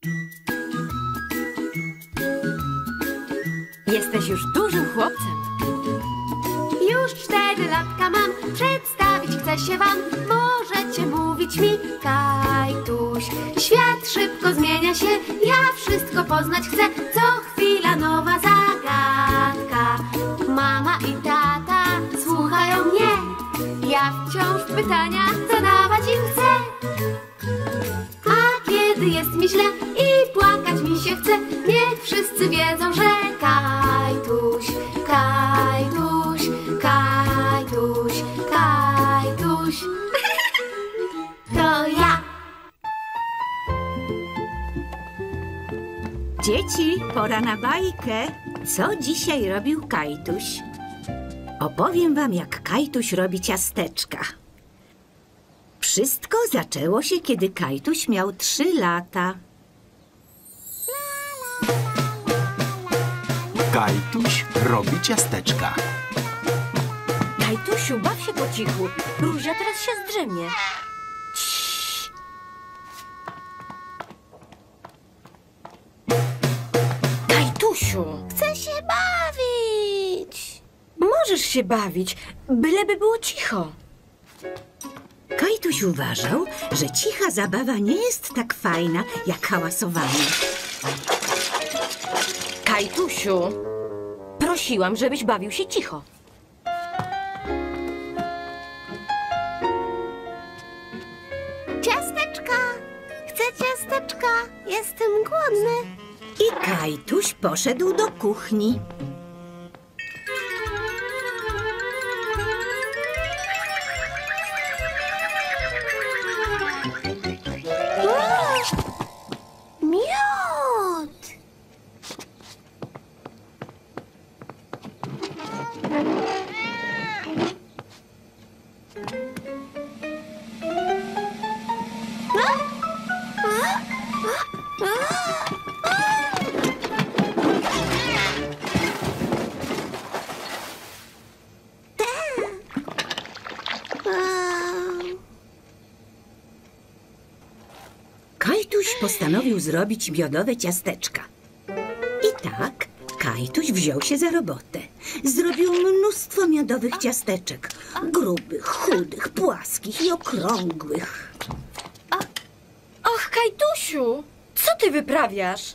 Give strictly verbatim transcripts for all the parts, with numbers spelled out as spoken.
Jesteś już dużym chłopcem. Już cztery latka mam, przedstawić chcę się wam. Możecie mówić mi Kajtuś. Świat szybko zmienia się, ja wszystko poznać chcę. Co chwila nowa zagadka. Mama i tata słuchają mnie. Ja wciąż pytania zadawać im chcę. A kiedy jest mi źle i płakać mi się chce, niech wszyscy wiedzą, że Kajtuś, Kajtuś, Kajtuś, Kajtuś to ja. Dzieci, pora na bajkę. Co dzisiaj robił Kajtuś? Opowiem wam, jak Kajtuś robi ciasteczka. Wszystko zaczęło się, kiedy Kajtuś miał trzy lata. Kajtuś robi ciasteczka. Kajtusiu, baw się po cichu. Ruzia teraz się zdrzemie. Ciii. Kajtusiu, Chcę się bawić. możesz się bawić, byleby było cicho. Kajtuś uważał, że cicha zabawa nie jest tak fajna, jak hałasowanie. Kajtusiu, prosiłam, żebyś bawił się cicho. Ciasteczka. Chcę ciasteczka. Jestem głodny. I Kajtuś poszedł do kuchni. Miód. Kajtuś postanowił zrobić miodowe ciasteczka. I tak Kajtuś wziął się za robotę. Zrobił mnóstwo miodowych ciasteczek. Grubych, chudych, płaskich i okrągłych. Och, Kajtusiu, co ty wyprawiasz?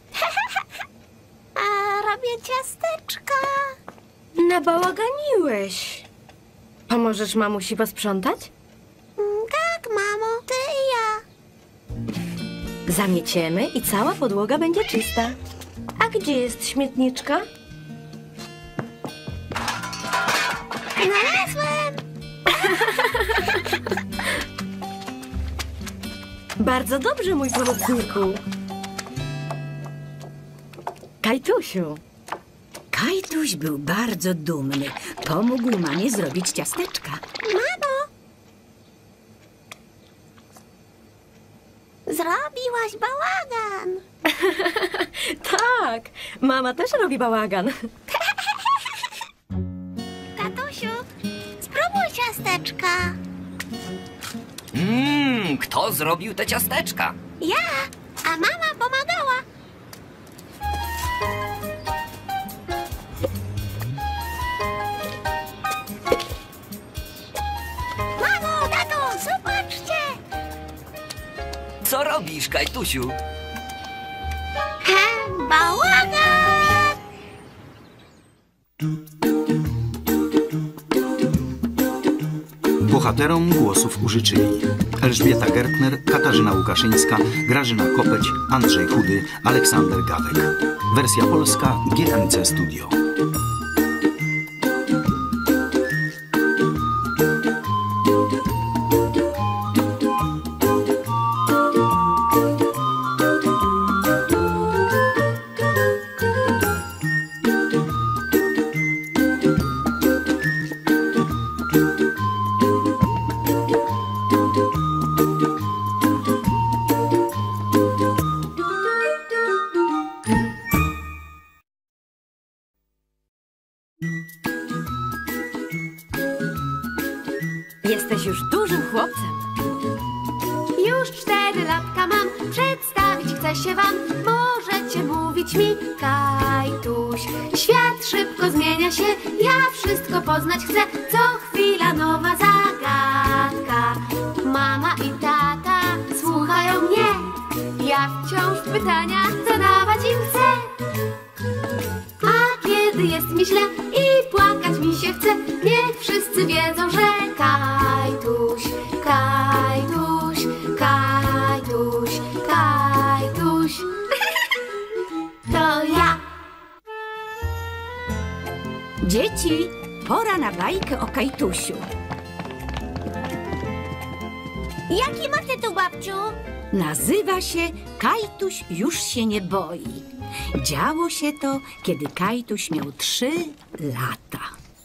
A robię ciasteczka. Nabałaganiłeś. Pomożesz mamusi posprzątać? Tak, mamo, ty i ja. Zamieciemy i cała podłoga będzie czysta. A gdzie jest śmietniczka? Znalazłem. Bardzo dobrze, mój pomocniku. Kajtusiu, Kajtuś był bardzo dumny. Pomógł mamie zrobić ciasteczka. Mamo. Zrobiłaś bałagan. tak, mama też robi bałagan. Tatusiu, spróbuj ciasteczka. Mmm, kto zrobił te ciasteczka? Ja, a mama pomagała. Mamo, tato, zobaczcie. Co robisz, Kajtusiu? He, bałagan. Bohaterom głosów użyczyli Elżbieta Gertner, Katarzyna Łukaszyńska, Grażyna Kopeć, Andrzej Chudy, Aleksander Gawek. Wersja polska G M C Studio. chce się wam, możecie mówić mi Kajtuś. Świat szybko zmienia się, ja wszystko poznać chcę. Co chwila nowa zagadka. Mama i tata słuchają mnie, ja wciąż pytania zadawać im chcę. A kiedy jest mi źle i płakać mi się chce, niech wszyscy wiedzą, że Kajtuś, Kajtuś, Kajtuś, Kajtuś to ja. Dzieci, pora na bajkę o Kajtusiu. Jaki ma tytuł, babciu? Nazywa się Kajtuś już się nie boi. Działo się to, kiedy Kajtuś miał trzy lata.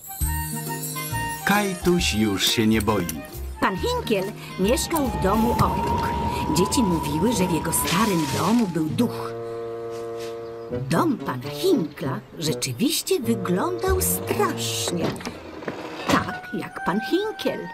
Kajtuś już się nie boi. Pan Hinkiel mieszkał w domu obok. Dzieci mówiły, że w jego starym domu był duch. Dom pana Hinkla rzeczywiście wyglądał strasznie. Tak jak pan Hinkiel.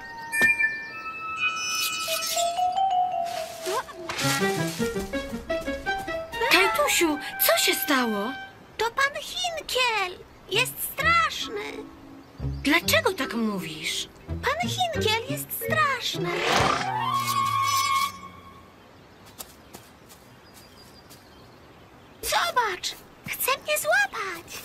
Kajtusiu, co się stało? To pan Hinkiel, jest straszny. Dlaczego tak mówisz? Pan Hinkiel jest straszny. Zobacz, chce mnie złapać.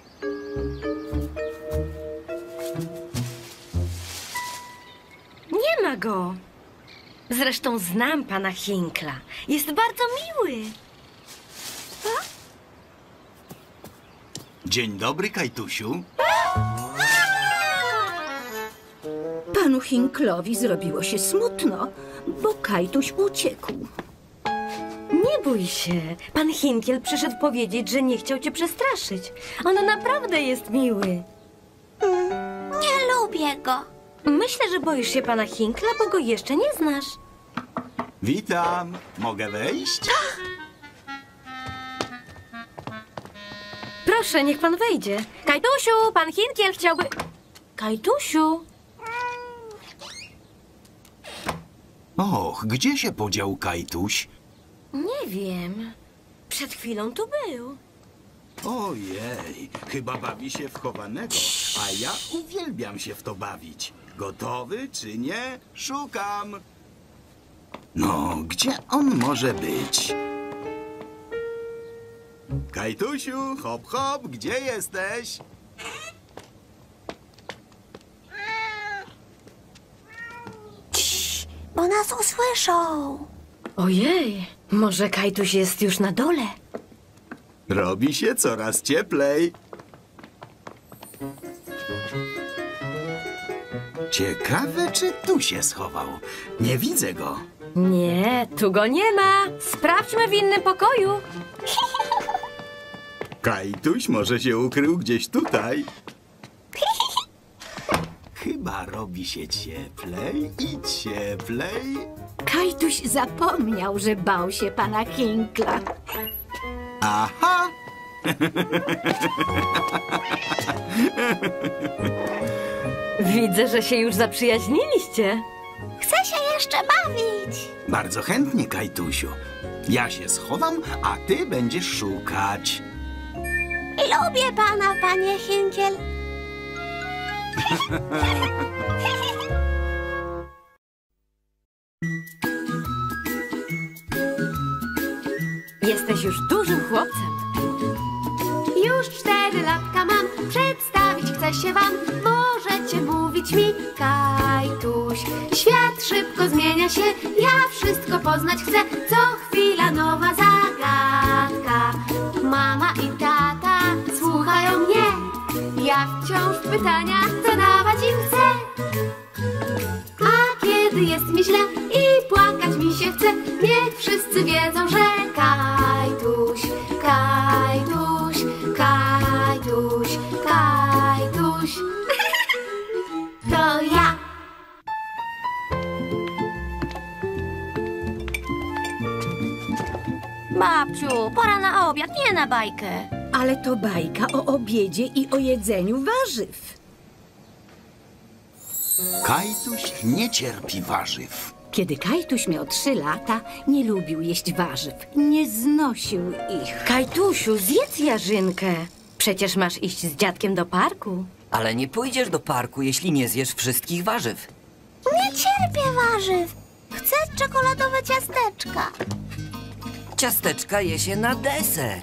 Nie ma go. Zresztą znam pana Hinkla. Jest bardzo miły. Dzień dobry, Kajtusiu. Panu Hinklowi zrobiło się smutno, bo Kajtuś uciekł. Nie bój się. Pan Hinkiel przyszedł powiedzieć, że nie chciał cię przestraszyć. On naprawdę jest miły. Nie lubię go. Myślę, że boisz się pana Hinkla, bo go jeszcze nie znasz. Witam. Mogę wejść? Proszę, niech pan wejdzie. Kajtusiu, pan Hinkiel chciałby... Kajtusiu? Och, gdzie się podział Kajtuś? Nie wiem. Przed chwilą tu był. Ojej, chyba bawi się w chowanego, a ja uwielbiam się w to bawić. Gotowy czy nie? Szukam. No, gdzie on może być? Kajtusiu, hop hop, gdzie jesteś? Bo nas usłyszą. Ojej, może Kajtuś jest już na dole? Robi się coraz cieplej. Ciekawe, czy tu się schował. Nie widzę go. Nie, tu go nie ma. Sprawdźmy w innym pokoju. Kajtuś może się ukrył gdzieś tutaj. Chyba robi się cieplej i cieplej. Kajtuś zapomniał, że bał się pana Hinkla. Aha! Widzę, że się już zaprzyjaźniliście. Chcę się jeszcze bawić. Bardzo chętnie, Kajtusiu. Ja się schowam, a ty będziesz szukać. Lubię pana, panie Hinkiel. Jesteś już dużym chłopcem. Już cztery latka mam, przedstawić chcę się wam. Możecie mówić mi Kajtuś. Świat szybko zmienia się, ja wszystko poznać chcę. Co chwila nowa zagadka. Mama i tata słuchają mnie, ja wciąż pytania zadawać im chcę. A kiedy jest mi źle i płakać mi się chce, niech wszyscy wiedzą, że Kajtuś, Kajtuś, Kajtuś, Kajtuś to ja. Babciu, pora na obiad, nie na bajkę. Ale to bajka o obiedzie i o jedzeniu warzyw. Kajtuś nie cierpi warzyw. Kiedy Kajtuś miał trzy lata, nie lubił jeść warzyw. Nie znosił ich. Kajtusiu, zjedz jarzynkę. Przecież masz iść z dziadkiem do parku. Ale nie pójdziesz do parku, jeśli nie zjesz wszystkich warzyw. Nie cierpię warzyw. Chcę czekoladowe ciasteczka. Ciasteczka je się na deser.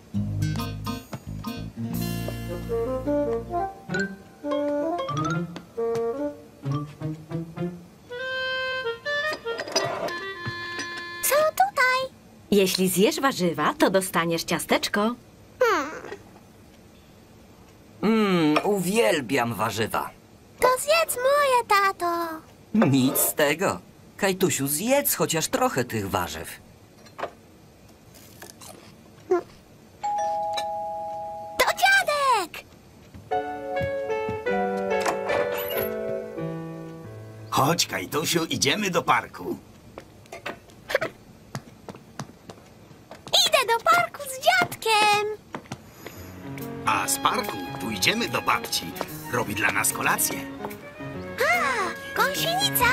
Są tutaj. Jeśli zjesz warzywa, to dostaniesz ciasteczko. Mmm, uwielbiam warzywa. To zjedz moje, tato. Nic z tego. Kajtusiu, zjedz chociaż trochę tych warzyw. To dziadek. Chodź, Kajtusiu, idziemy do parku. Idę do parku z dziadkiem. A z parku pójdziemy do babci. Robi dla nas kolację. A, gąsienica.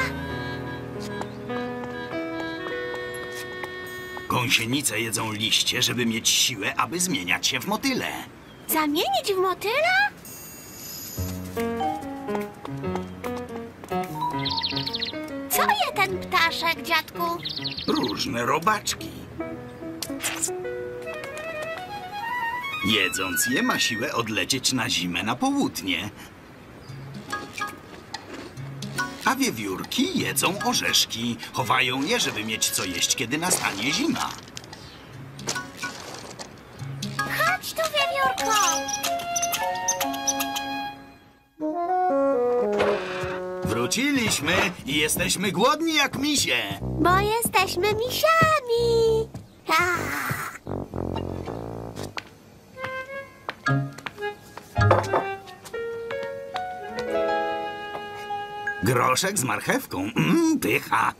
Gąsienice jedzą liście, żeby mieć siłę, aby zmieniać się w motyle. Zamienić w motyla? Co je ten ptaszek, dziadku? Różne robaczki. Jedząc je, ma siłę odlecieć na zimę na południe. A wiewiórki jedzą orzeszki. Chowają je, żeby mieć co jeść, kiedy nastanie zima. Chodź tu, wiewiórko. Wróciliśmy i jesteśmy głodni jak misie. Bo jesteśmy misiami. Ah. Groszek z marchewką. Mmm, pycha.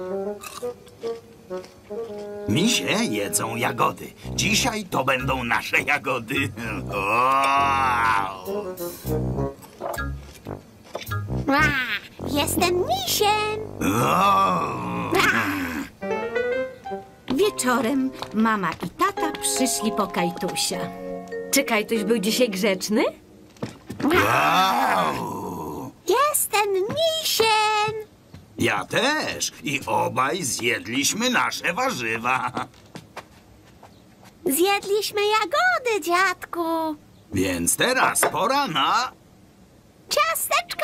Misie jedzą jagody. Dzisiaj to będą nasze jagody. Wow. Ah, jestem misiem. Wow. Wieczorem mama i tata przyszli po Kajtusia. Czy Kajtuś był dzisiaj grzeczny? Wow. Jestem misiem. Ja też. I obaj zjedliśmy nasze warzywa. Zjedliśmy jagody, dziadku. Więc teraz pora na... Ciasteczka.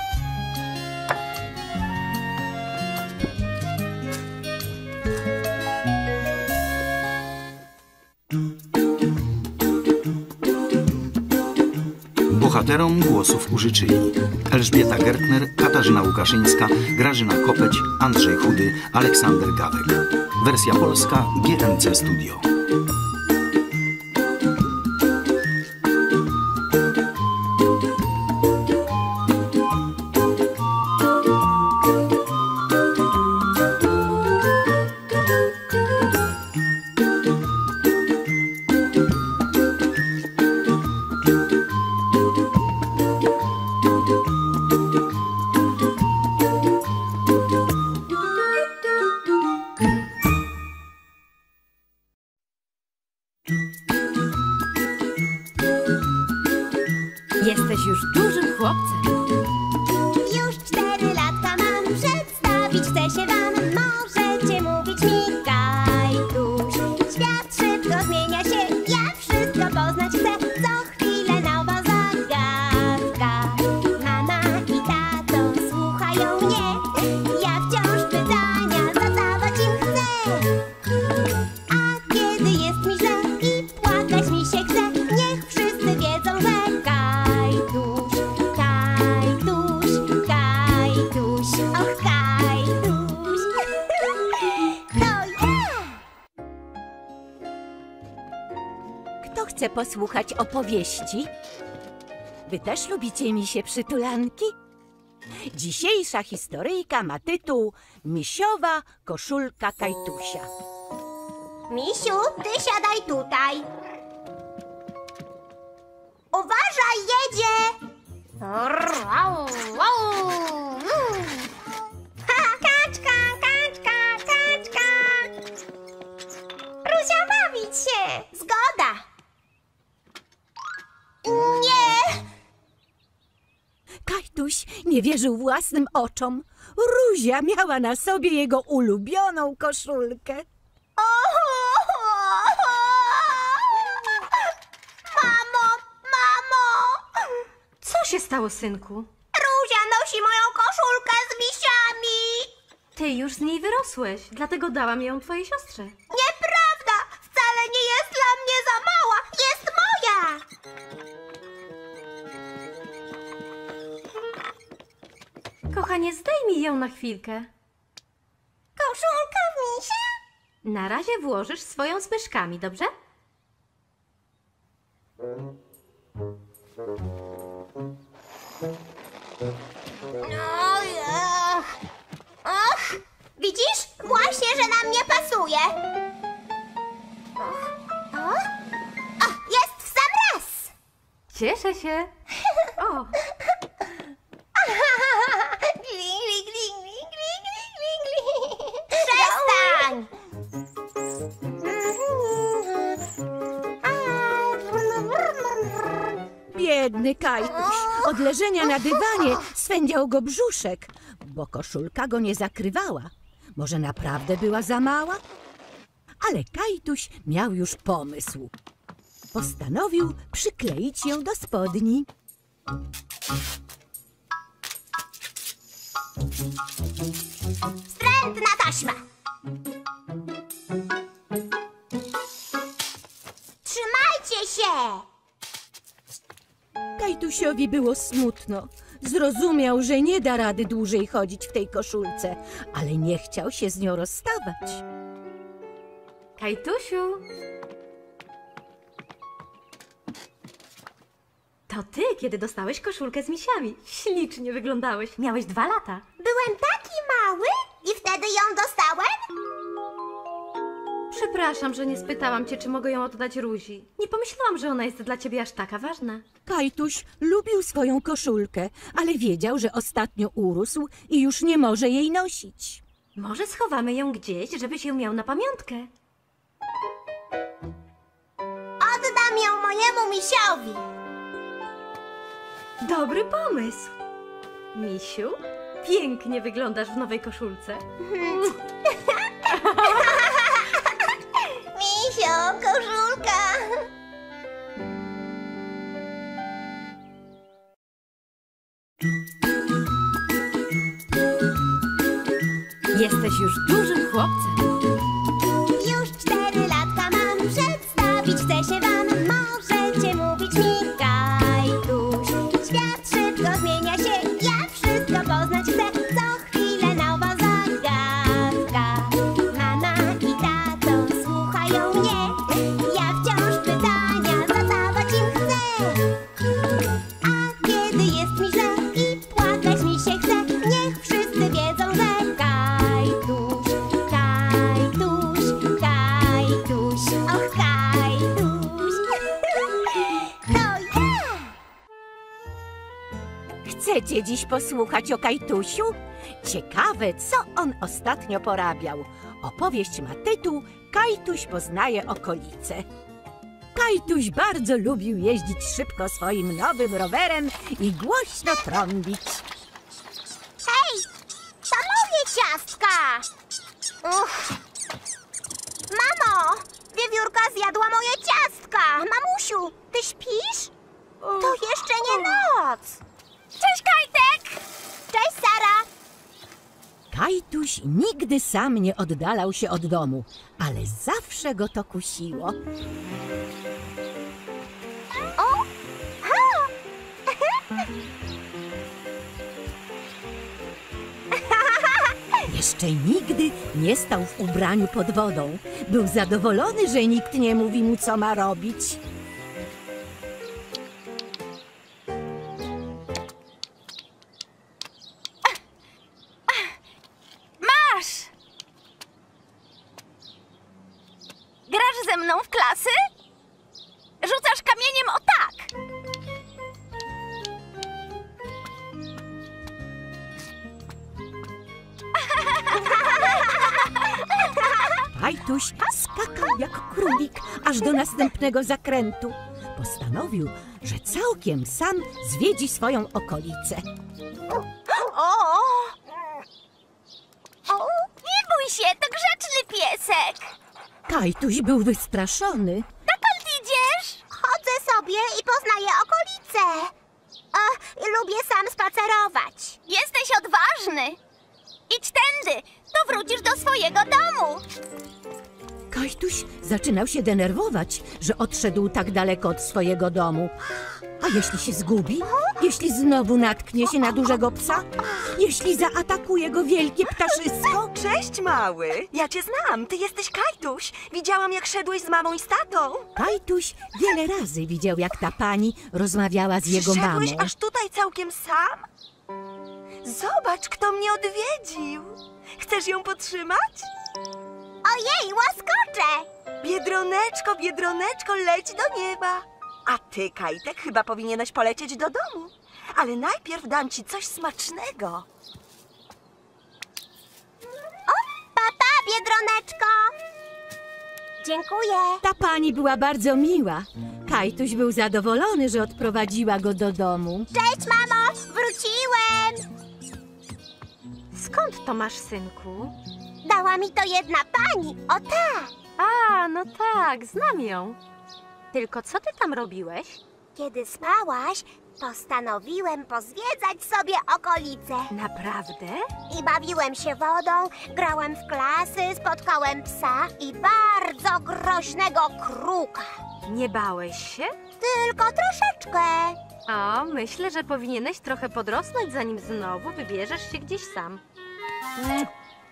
Bohaterom głosów użyczyli Elżbieta Gertner, Katarzyna Łukaszyńska, Grażyna Kopeć, Andrzej Chudy, Aleksander Gawek. Wersja polska G M C Studio. Jesteś już dużym chłopcem. Już cztery latka mam, przedstawić chcę się wam. Możecie mówić mi Kajtuś. Świat szybko zmienia się, ja wszystko poznać chcę. Co chwilę nowa zagadka. Mama i tato słuchają mnie. Ja wciąż pytania zadawać im chcę. A kiedy jest mi źle i płakać mi się chce, niech wszyscy wiedzą, że Kajtuś, Kajtuś, Kajtuś, och Kajtuś, to ja! Kto chce posłuchać opowieści? Wy też lubicie misie przytulanki? Dzisiejsza historyjka ma tytuł Misiowa koszulka Kajtusia. Misiu, ty siadaj tutaj. Uważaj, jedzie! Ha, kaczka, się. Zgoda. Nie. Kajtuś nie wierzył własnym oczom. Ruzia miała na sobie jego ulubioną koszulkę. Mamo, mamo. Co się stało, synku? Ruzia nosi moją koszulkę z misiami. Ty już z niej wyrosłeś, dlatego dałam ją twojej siostrze. Nieprawda. Wcale nie jest dla mnie za mała. Jest moja. Kochanie, zdejmij ją na chwilkę. Koszulka w misia? Na razie włożysz swoją z myszkami, dobrze? Ach, ach, widzisz? Właśnie, że nam nie pasuje. Och, o, o, jest w sam raz. Cieszę się. O, Glingli, glingli, glingli, glingli. Przestań! Biedny Kajtuś. Od leżenia na dywanie swędział go brzuszek, bo koszulka go nie zakrywała. Może naprawdę była za mała? Ale Kajtuś miał już pomysł. Postanowił przykleić ją do spodni. Wstrętna taśma. Trzymajcie się! Kajtusiowi było smutno. Zrozumiał, że nie da rady dłużej chodzić w tej koszulce, ale nie chciał się z nią rozstawać. Kajtusiu. To ty, kiedy dostałeś koszulkę z misiami. Ślicznie wyglądałeś. Miałeś dwa lata. Byłem taki mały i wtedy ją dostałem? Przepraszam, że nie spytałam cię, czy mogę ją oddać Ruzi. Nie pomyślałam, że ona jest dla ciebie aż taka ważna. Kajtuś lubił swoją koszulkę, ale wiedział, że ostatnio urósł i już nie może jej nosić. Może schowamy ją gdzieś, żebyś ją miał na pamiątkę. Oddam ją mojemu misiowi. Dobry pomysł. Misiu, pięknie wyglądasz w nowej koszulce. Misio, koszulka. Jesteś już dużym chłopcem. Już cztery latka mam, przedstawić chcę się wam. Możecie mówić mi Kajtuś. Świat szybko zmienia się, ja wszystko poznać chcę. Co chwilę nowa zagadka. Mama i tato słuchają mnie. Ja wciąż pytania zadawać im chcę. A kiedy jest mi źle i płakać mi się chce, niech wszyscy wiedzą, że Kajtuś, Kajtuś, Kajtuś, och Kajtuś. To ja! Chcecie dziś posłuchać o Kajtusiu? Ciekawe, co on ostatnio porabiał. Opowieść ma tytuł Kajtuś poznaje okolice. Kajtuś bardzo lubił jeździć szybko swoim nowym rowerem i głośno trąbić. Hej, to moje ciastka! Uch. Mamo, wiewiórka zjadła moje ciastka! Mamusiu, ty śpisz? To jeszcze nie noc! Cześć, Kajtek! Cześć, Sara! Kajtuś nigdy sam nie oddalał się od domu, ale zawsze go to kusiło. O! Ha! Jeszcze nigdy nie stał w ubraniu pod wodą. Był zadowolony, że nikt nie mówi mu, co ma robić. Masz! Grasz ze mną w klasy? Rzucasz kamieniem o tak! Kajtuś skakał jak król. królik aż do następnego zakrętu. Postanowił, że całkiem sam zwiedzi swoją okolicę. O! O! Nie bój się, to grzeczny piesek. Kajtuś był wystraszony. Dokąd idziesz? Chodzę sobie i poznaję okolice. A, lubię sam spacerować. Jesteś odważny. Idź tędy, to wrócisz do swojego domu. Kajtuś zaczynał się denerwować, że odszedł tak daleko od swojego domu. A jeśli się zgubi? Jeśli znowu natknie się na dużego psa? Jeśli zaatakuje go wielkie ptaszysko? Cześć, mały! Ja cię znam, ty jesteś Kajtuś. Widziałam, jak szedłeś z mamą i z tatą. Kajtuś wiele razy widział, jak ta pani rozmawiała z jego mamą. Przyszedłeś aż tutaj całkiem sam? Zobacz, kto mnie odwiedził. Chcesz ją podtrzymać? Ojej, łaskocze! Biedroneczko, Biedroneczko, leć do nieba. A ty, Kajtek, chyba powinieneś polecieć do domu. Ale najpierw dam ci coś smacznego. Papa, Biedroneczko! Dziękuję. Ta pani była bardzo miła. Kajtuś był zadowolony, że odprowadziła go do domu. Cześć, mamo! Wróciłem! Skąd to masz, synku? Dała mi to jedna pani, o ta! A, no tak, znam ją. Tylko co ty tam robiłeś? Kiedy spałaś, postanowiłem pozwiedzać sobie okolice. Naprawdę? I bawiłem się wodą, grałem w klasy, spotkałem psa i bardzo groźnego kruka. Nie bałeś się? Tylko troszeczkę. O, myślę, że powinieneś trochę podrosnąć, zanim znowu wybierzesz się gdzieś sam. Mm.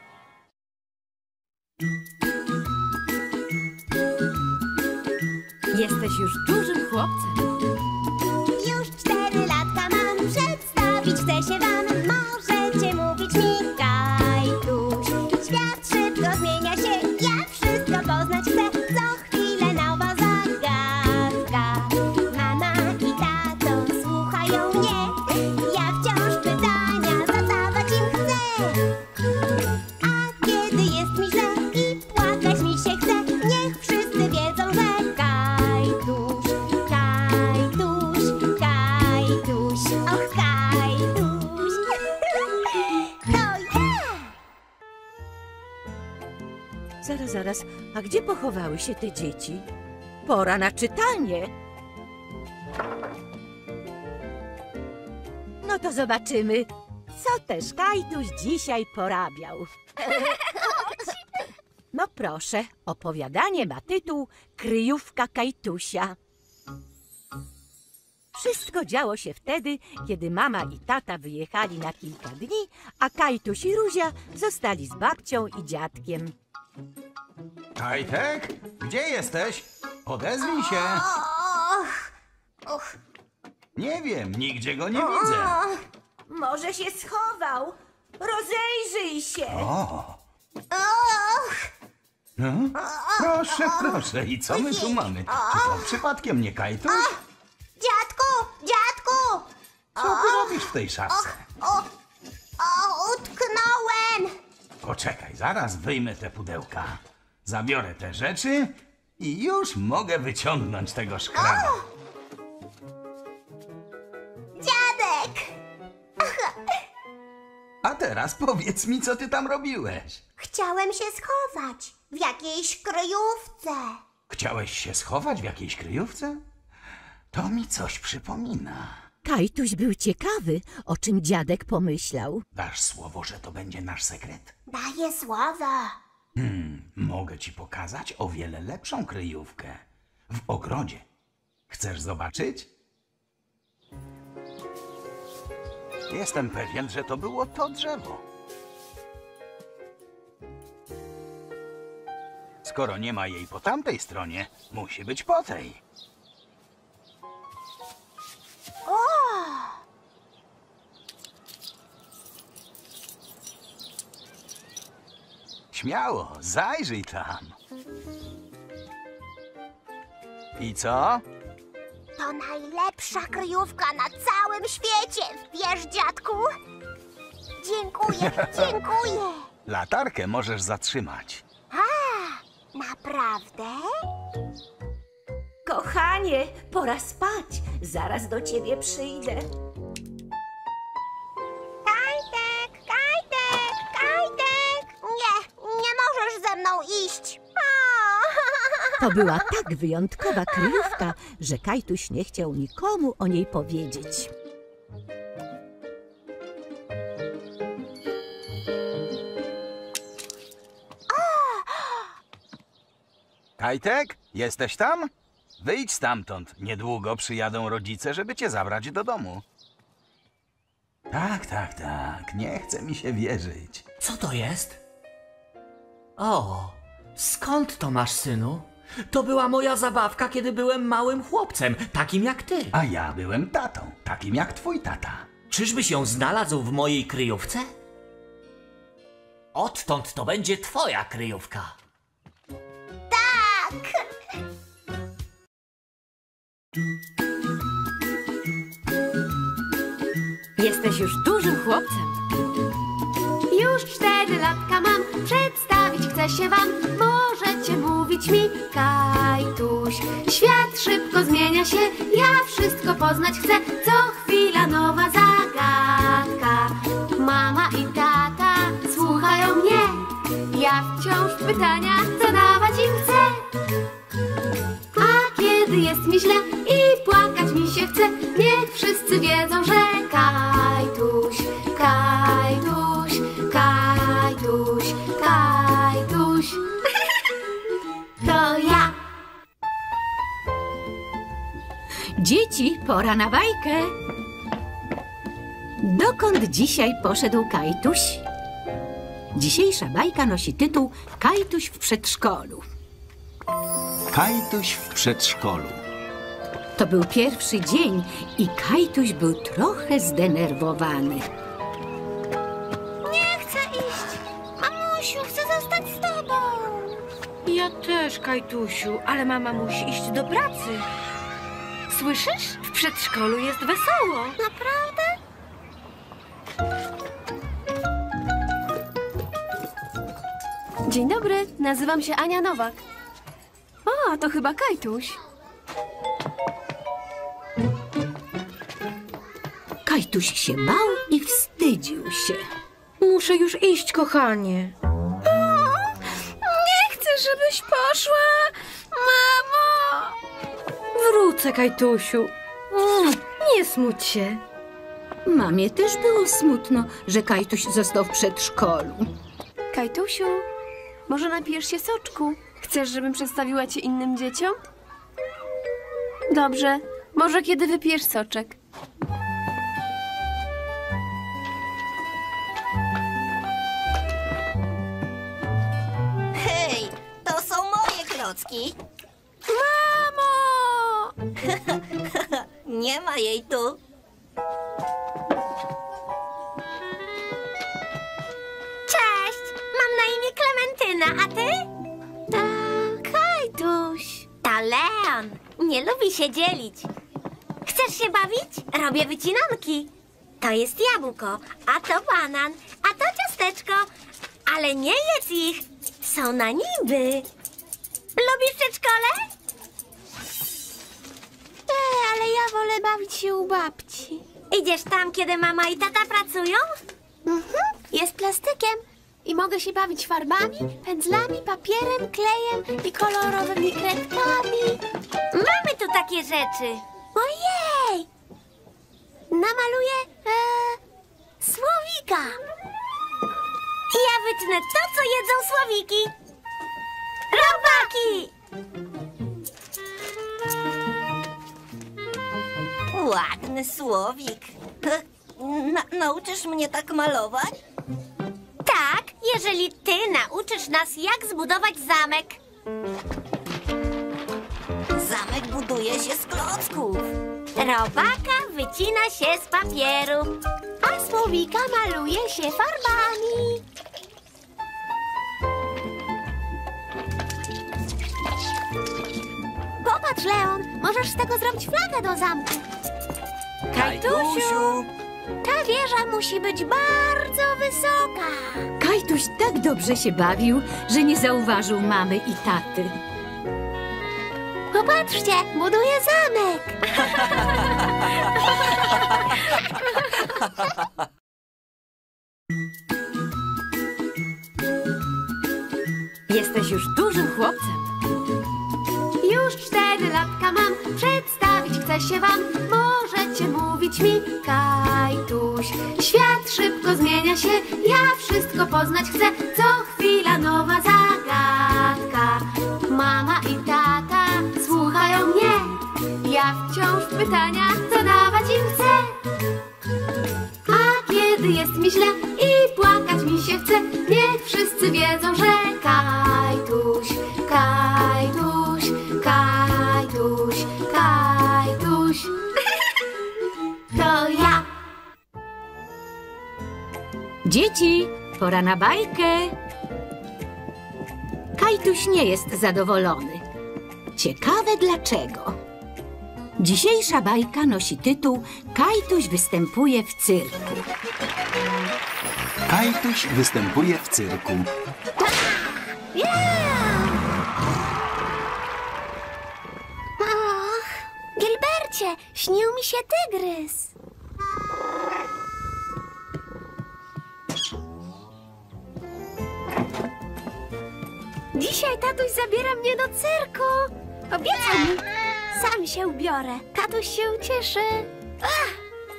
Jesteś już dużym chłopcem. Już cztery latka mam, przedstawić chcę się wam. Możecie mówić mi Kajtuś. Świat szybko zmienia się, ja wszystko poznać chcę. Co chwilę nowa zagadka. Mama i tato słuchają mnie. Ja wciąż pytania zadawać im chcę. A kiedy jest mi źle i płakać mi się chce, niech wszyscy wiedzą, że Kajtuś, Kajtuś, Kajtuś, och Kajtuś. To ja! Zaraz, zaraz, a gdzie pochowały się te dzieci? Pora na czytanie. No to zobaczymy, co też Kajtuś dzisiaj porabiał. No proszę, opowiadanie ma tytuł Kryjówka Kajtusia. Wszystko działo się wtedy, kiedy mama i tata wyjechali na kilka dni, a Kajtuś i Ruzia zostali z babcią i dziadkiem. Kajtek, gdzie jesteś? Odezwij się. Och, och, Nie wiem, nigdzie go nie widzę. Może się schował. Rozejrzyj się. O, och. no? Proszę, proszę. I co my tu mamy? Czy to przypadkiem nie Kajtuś? Dziadku, dziadku! Co ty robisz w tej szafce? O, o, utknąłem! Poczekaj, zaraz wyjmę te pudełka. Zabiorę te rzeczy i już mogę wyciągnąć tego szkraba. Dziadek! A teraz powiedz mi, co ty tam robiłeś. Chciałem się schować w jakiejś kryjówce. Chciałeś się schować w jakiejś kryjówce? To mi coś przypomina. Kajtuś był ciekawy, o czym dziadek pomyślał. Dasz słowo, że to będzie nasz sekret? Daję słowo. Hmm, mogę ci pokazać o wiele lepszą kryjówkę. W ogrodzie. Chcesz zobaczyć? Jestem pewien, że to było to drzewo. Skoro nie ma jej po tamtej stronie, musi być po tej. O! Śmiało, zajrzyj tam. I co? To najlepsza kryjówka na całym świecie. Wiesz, dziadku? Dziękuję, dziękuję. Latarkę możesz zatrzymać. A, naprawdę? Kochanie, pora spać. Zaraz do ciebie przyjdę. Kajtek, Kajtek, Kajtek! Nie, nie możesz ze mną iść. O! To była tak wyjątkowa kryjówka, że Kajtuś nie chciał nikomu o niej powiedzieć. Kajtek, jesteś tam? Wyjdź stamtąd. Niedługo przyjadą rodzice, żeby cię zabrać do domu. Tak, tak, tak. Nie chce mi się wierzyć. Co to jest? O, skąd to masz, synu? To była moja zabawka, kiedy byłem małym chłopcem, takim jak ty. A ja byłem tatą, takim jak twój tata. Czyżbyś ją znalazł w mojej kryjówce? Odtąd to będzie twoja kryjówka. Jesteś już dużym chłopcem. Już cztery latka mam, przedstawić chcę się wam. Możecie mówić mi Kajtuś. Świat szybko zmienia się, ja wszystko poznać chcę. Co chwila nowa zagadka. Mama i tata słuchają mnie, ja wciąż pytania zadawać im chcę. A kiedy jest mi źle i płakać mi się chce, niech wszyscy wiedzą, że Kajtuś, Kajtuś, Kajtuś, Kajtuś to ja. Dzieci, pora na bajkę. Dokąd dzisiaj poszedł Kajtuś? Dzisiejsza bajka nosi tytuł Kajtuś w przedszkolu. Kajtuś w przedszkolu. To był pierwszy dzień i Kajtuś był trochę zdenerwowany. Nie chcę iść. Mamusiu, chcę zostać z tobą. Ja też, Kajtusiu, ale mama musi iść do pracy. Słyszysz? W przedszkolu jest wesoło. Naprawdę? Dzień dobry, nazywam się Ania Nowak. O, to chyba Kajtuś. Kajtuś się bał i wstydził się. Muszę już iść, kochanie. Nie chcę, żebyś poszła, mamo. Wrócę, Kajtusiu. Mm, nie smuć się. Mamie też było smutno, że Kajtuś został w przedszkolu. Kajtusiu, może napijesz się soczku? Chcesz, żebym przedstawiła cię innym dzieciom? Dobrze, może kiedy wypijesz soczek. Hej, to są moje klocki. Mamo! Nie ma jej tu. Cześć, mam na imię Klementyna, a ty? Ta Kajtuś. To Leon. Nie lubi się dzielić. Chcesz się bawić? Robię wycinanki. To jest jabłko, a to banan, a to ciasteczko. Ale nie jedz ich. Są na niby. Lubisz przedszkole? Ej, ale ja wolę bawić się u babci. Idziesz tam, kiedy mama i tata pracują? Mhm. Jest plastykiem i mogę się bawić farbami, pędzlami, papierem, klejem i kolorowymi kredkami. Mamy tu takie rzeczy. Ojej! Namaluję e, słowika. Ja wytnę to, co jedzą słowiki. Robaki! Ładny słowik. Na, nauczysz mnie tak malować? Tak, jeżeli ty nauczysz nas, jak zbudować zamek. Zamek buduje się z klocków. Robaka wycina się z papieru, A słowika maluje się farbami. Popatrz, Leon, możesz z tego zrobić flagę do zamku. Kajtusiu! Ta wieża musi być bardzo wysoka. Kajtuś tak dobrze się bawił, że nie zauważył mamy i taty. Popatrzcie, buduję zamek. Jesteś już dużym chłopcem. Już cztery latka mam, przedstawić chcę się wam. Możecie mówić mi Kajtuś. Świat szybko zmienia się, ja wszystko poznać chcę. Co chwila nowa zagadka. Mama i tata słuchają mnie. Ja wciąż pytania zadawać im chcę. A kiedy jest mi źle i płakać mi się chce, niech wszyscy wiedzą, że Kajtuś, Kajtuś, Kajtuś, Kajtuś. To ja. Dzieci, pora na bajkę. Kajtuś nie jest zadowolony. Ciekawe dlaczego. Dzisiejsza bajka nosi tytuł Kajtuś występuje w cyrku. Kajtuś występuje w cyrku. Och, Gilbercie, śnił mi się tygrys. Dzisiaj tatuś zabiera mnie do cyrku. Obiecał mi. Sam się ubiorę. Tatuś się ucieszy. Ach.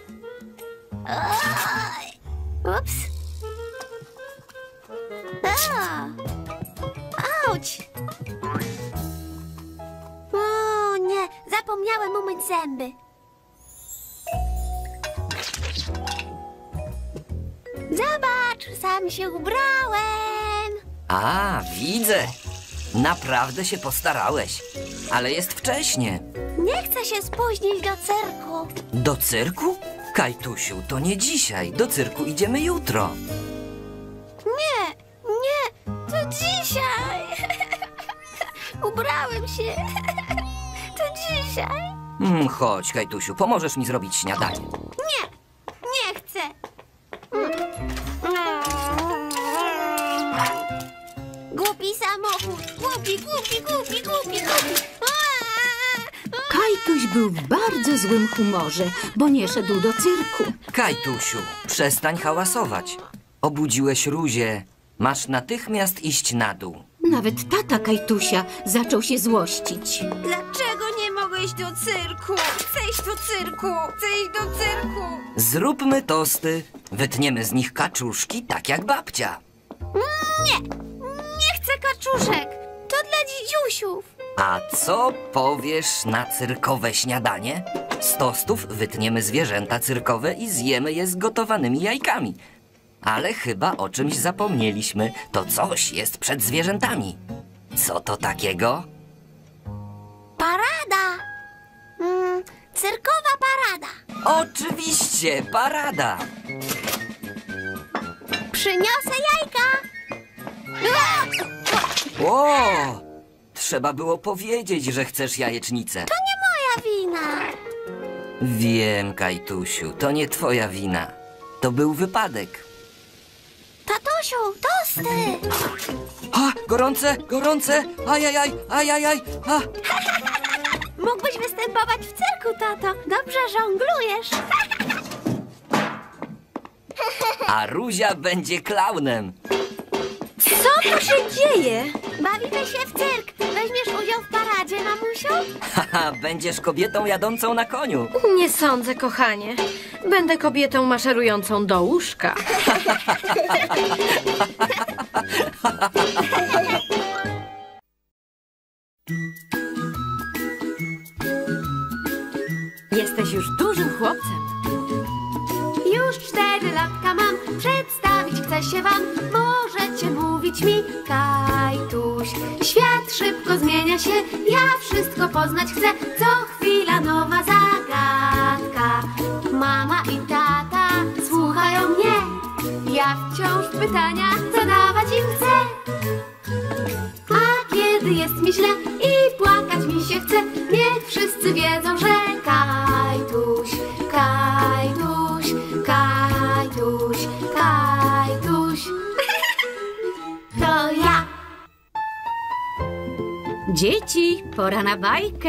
Oj. Ups. A. Auć. O nie, zapomniałem umyć zęby. Zobacz, sam się ubrałem. A, widzę. Naprawdę się postarałeś. Ale jest wcześnie. Nie chcę się spóźnić do cyrku. Do cyrku? Kajtusiu, to nie dzisiaj. Do cyrku idziemy jutro. Nie, nie, to dzisiaj. Ubrałem się. To dzisiaj. Mm, chodź, Kajtusiu, pomożesz mi zrobić śniadanie. Nie, nie chcę. Głupi samochód. Głupi, głupi, głupi, głupi, głupi. Kajtuś był w bardzo złym humorze, bo nie szedł do cyrku. Kajtusiu, przestań hałasować. Obudziłeś Ruzię. Masz natychmiast iść na dół. Nawet tata Kajtusia zaczął się złościć. Dlaczego nie mogę iść do cyrku? Chcę iść do cyrku! Chcę iść do cyrku! Zróbmy tosty. Wytniemy z nich kaczuszki, tak jak babcia. Nie, nie chcę kaczuszek. To dla dzidziusiów. A co powiesz na cyrkowe śniadanie? Z tostów wytniemy zwierzęta cyrkowe i zjemy je z gotowanymi jajkami. Ale chyba o czymś zapomnieliśmy. To coś jest przed zwierzętami. Co to takiego? Parada. Mm, cyrkowa parada. Oczywiście, parada. Przyniosę jajka. O! Trzeba było powiedzieć, że chcesz jajecznicę. To nie moja wina. Wiem, Kajtusiu, to nie twoja wina. To był wypadek. Tatusiu, tosty. A, gorące, gorące! Ajajaj, ajajaj! A. Mógłbyś występować w cyrku, tato. Dobrze żonglujesz. A Ruzia będzie klaunem. Co tu się dzieje? Bawimy się w cyrk. Weźmiesz udział w paradzie, mamusiu? Haha, będziesz kobietą jadącą na koniu. Nie sądzę, kochanie. Będę kobietą maszerującą do łóżka. Jesteś już dużym chłopcem. Już cztery latka mam, przedstawić chcę się wam. Możecie mówić mi Kajtuś. Świat szybko zmienia się, ja wszystko poznać chcę. Co chwila nowa zagadka. Mama i tata słuchają mnie. Ja wciąż pytania zadawać im chcę. A kiedy jest mi źle i płakać mi się chce, niech wszyscy wiedzą, że Kajtuś, Kajtuś, Kajtuś, Kajtuś. To ja. Dzieci, pora na bajkę.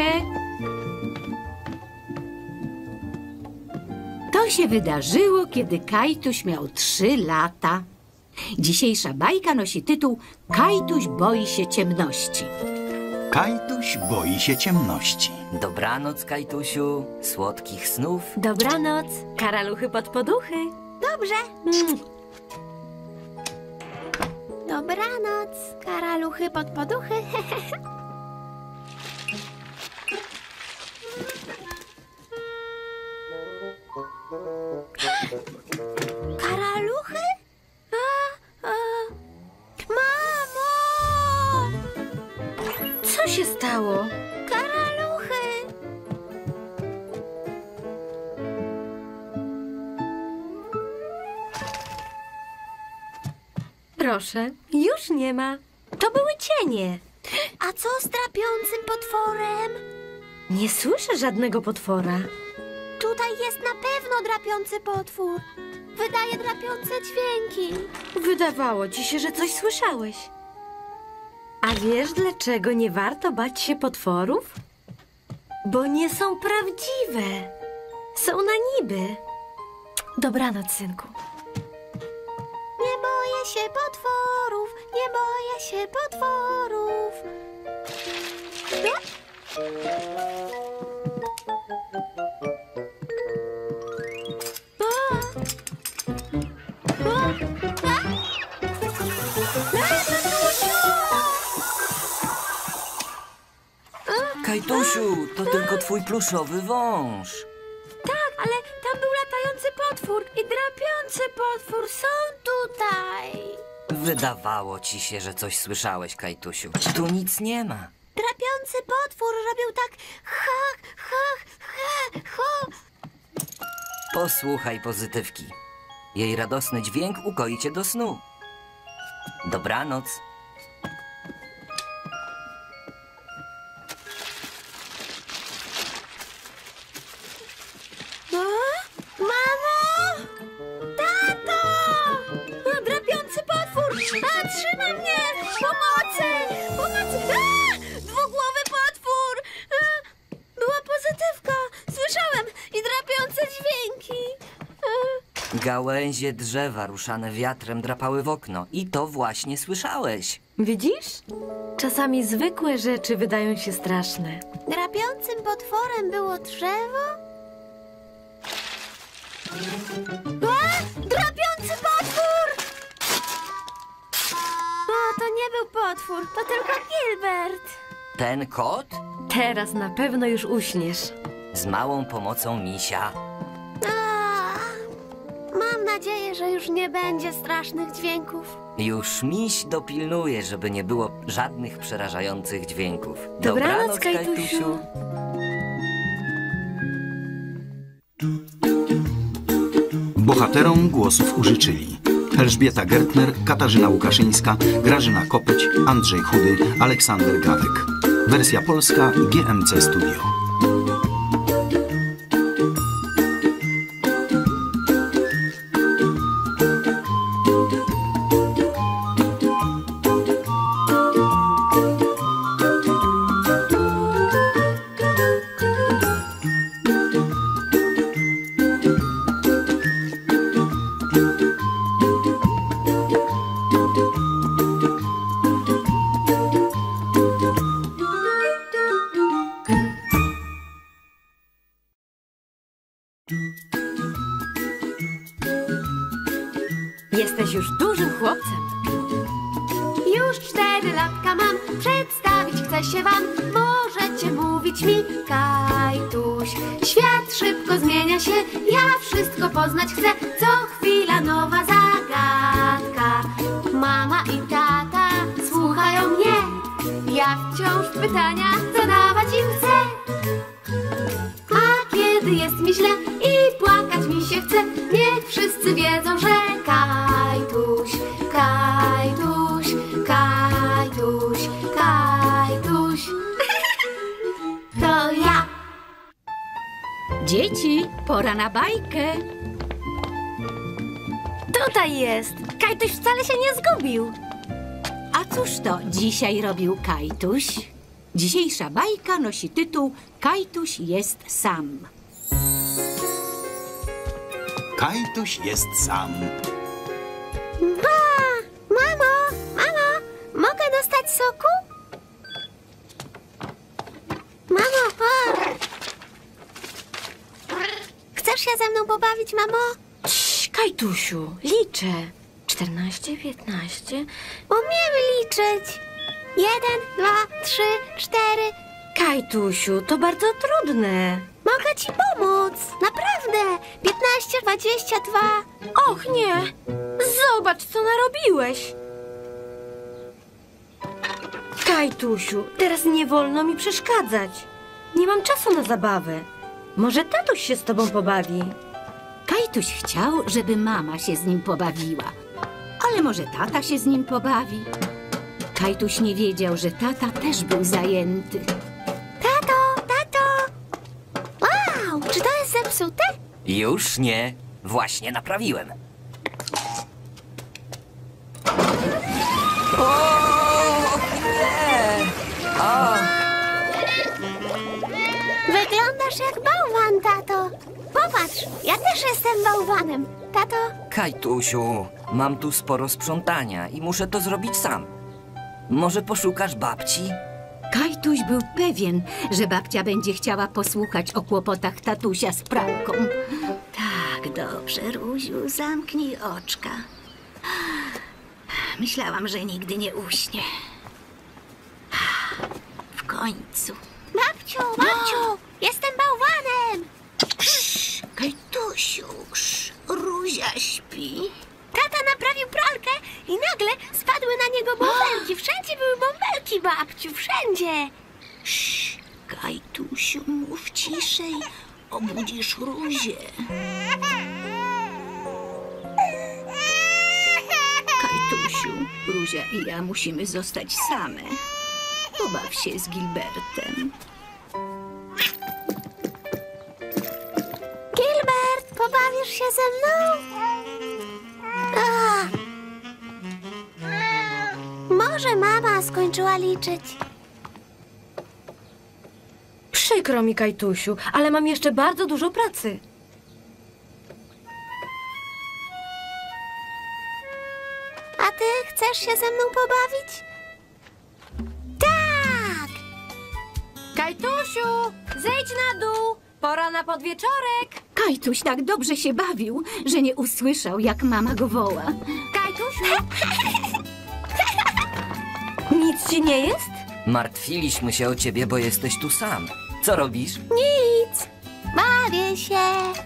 To się wydarzyło, kiedy Kajtuś miał trzy lata. Dzisiejsza bajka nosi tytuł Kajtuś boi się ciemności. Kajtuś boi się ciemności. Dobranoc, Kajtusiu, słodkich snów. Dobranoc, karaluchy pod poduchy. Dobrze. Mm. Dobranoc, karaluchy pod poduchy. Karaluchy? A, a. Mamo! Co się stało? Karaluchy! Proszę, już nie ma. To były cienie. A co z drapiącym potworem? Nie słyszę żadnego potwora. Tutaj jest na pewno drapiący potwór. Wydaje drapiące dźwięki. Wydawało ci się, że coś słyszałeś. A wiesz, dlaczego nie warto bać się potworów? Bo nie są prawdziwe. Są na niby. Dobranoc, synku. Nie boję się potworów, nie boję się potworów. No? O! O! A! A, tatusiu! Kajtusiu, to tylko twój pluszowy wąż. Tak, ale tam był latający potwór i drapiący potwór. Są tutaj. Wydawało ci się, że coś słyszałeś, Kajtusiu. Tu nic nie ma. Drapiący potwór robił tak ha, ha, ha, ha. Posłuchaj pozytywki. Jej radosny dźwięk ukoi cię do snu. Dobranoc. O? Mamo! Tato! O, drapiący potwór! A, trzyma mnie! Pomocy! Pomocy! A! Dwugłowy potwór! A! Była pozytywka! Słyszałem! I drapiące dźwięki! A! Gałęzie drzewa ruszane wiatrem drapały w okno. I to właśnie słyszałeś. Widzisz? Czasami zwykłe rzeczy wydają się straszne. Drapiącym potworem było drzewo? A! Drapiący potwór! O, to nie był potwór, to tylko Gilbert. Ten kot? Teraz na pewno już uśniesz. Z małą pomocą misia. A, mam nadzieję, że już nie będzie strasznych dźwięków. Już miś dopilnuje, żeby nie było żadnych przerażających dźwięków. Dobranoc, Kajtusiu. Bohaterom głosów użyczyli Elżbieta Gertner, Katarzyna Łukaszyńska, Grażyna Kopeć, Andrzej Chudy, Aleksander Gawek. Wersja polska G M C Studio. Jesteś już dużym chłopcem. Już cztery latka mam, przedstawić chcę się wam. Możecie mówić mi Kajtuś. Świat szybko zmienia się, ja wszystko poznać chcę. Co chwila nowa zagadka. Mama i tata słuchają mnie. Ja wciąż pytania zadawać im chcę. A kiedy jest mi źle i płakać mi się chce, niech wszyscy wiedzą, że Kajtuś, Kajtuś, Kajtuś, Kajtuś. To ja. Dzieci, pora na bajkę. Tutaj jest. Kajtuś wcale się nie zgubił. A cóż to dzisiaj robił Kajtuś? Dzisiejsza bajka nosi tytuł Kajtuś jest sam. Kajtuś jest sam. A, mamo, mamo, mogę dostać soku? Mamo, o. Chcesz się ze mną pobawić, mamo? Cii, Kajtusiu, liczę. czternaście, piętnaście. Umiemy liczyć. Jeden, dwa, trzy, cztery. Kajtusiu, to bardzo trudne. Mogę ci pomóc. Naprawdę. Piętnaście, dwadzieścia dwa. Och nie! Zobacz, co narobiłeś! Kajtusiu, teraz nie wolno mi przeszkadzać. Nie mam czasu na zabawę. Może tatuś się z tobą pobawi. Kajtuś chciał, żeby mama się z nim pobawiła. Ale może tata się z nim pobawi? Kajtuś nie wiedział, że tata też był zajęty. Tato, tato. Wow, czy to jest zepsute? Już nie. Właśnie naprawiłem. O, nie! O, Wyglądasz jak bałwan, tato. Popatrz, ja też jestem bałwanem. Tato, Kajtusiu, mam tu sporo sprzątania i muszę to zrobić sam. Może poszukasz babci? Kajtuś był pewien, że babcia będzie chciała posłuchać o kłopotach tatusia z pralką. Tak, dobrze, Ruziu, zamknij oczka. Myślałam, że nigdy nie uśnie. W końcu. babciu, babciu, jestem bałwanem. Kajtusiu, Ruzia śpi. Tata naprawił pralkę i nagle spadły na niego bąbelki. Wszędzie były bąbelki, babciu, wszędzie. Cii, Kajtusiu, mów ciszej, obudzisz Ruzię. Kajtusiu, Ruzia i ja musimy zostać same. Pobaw się z Gilbertem. Gilbert, pobawisz się ze mną? A. Może mama skończyła liczyć. Przykro mi, Kajtusiu, ale mam jeszcze bardzo dużo pracy. A ty chcesz się ze mną pobawić? Tak! Kajtusiu, zejdź na dół. Pora na podwieczorek. Kajtuś tak dobrze się bawił, że nie usłyszał, jak mama go woła. Kajtusiu! Nic ci nie jest? Martwiliśmy się o ciebie, bo jesteś tu sam. Co robisz? Nic. Bawię się.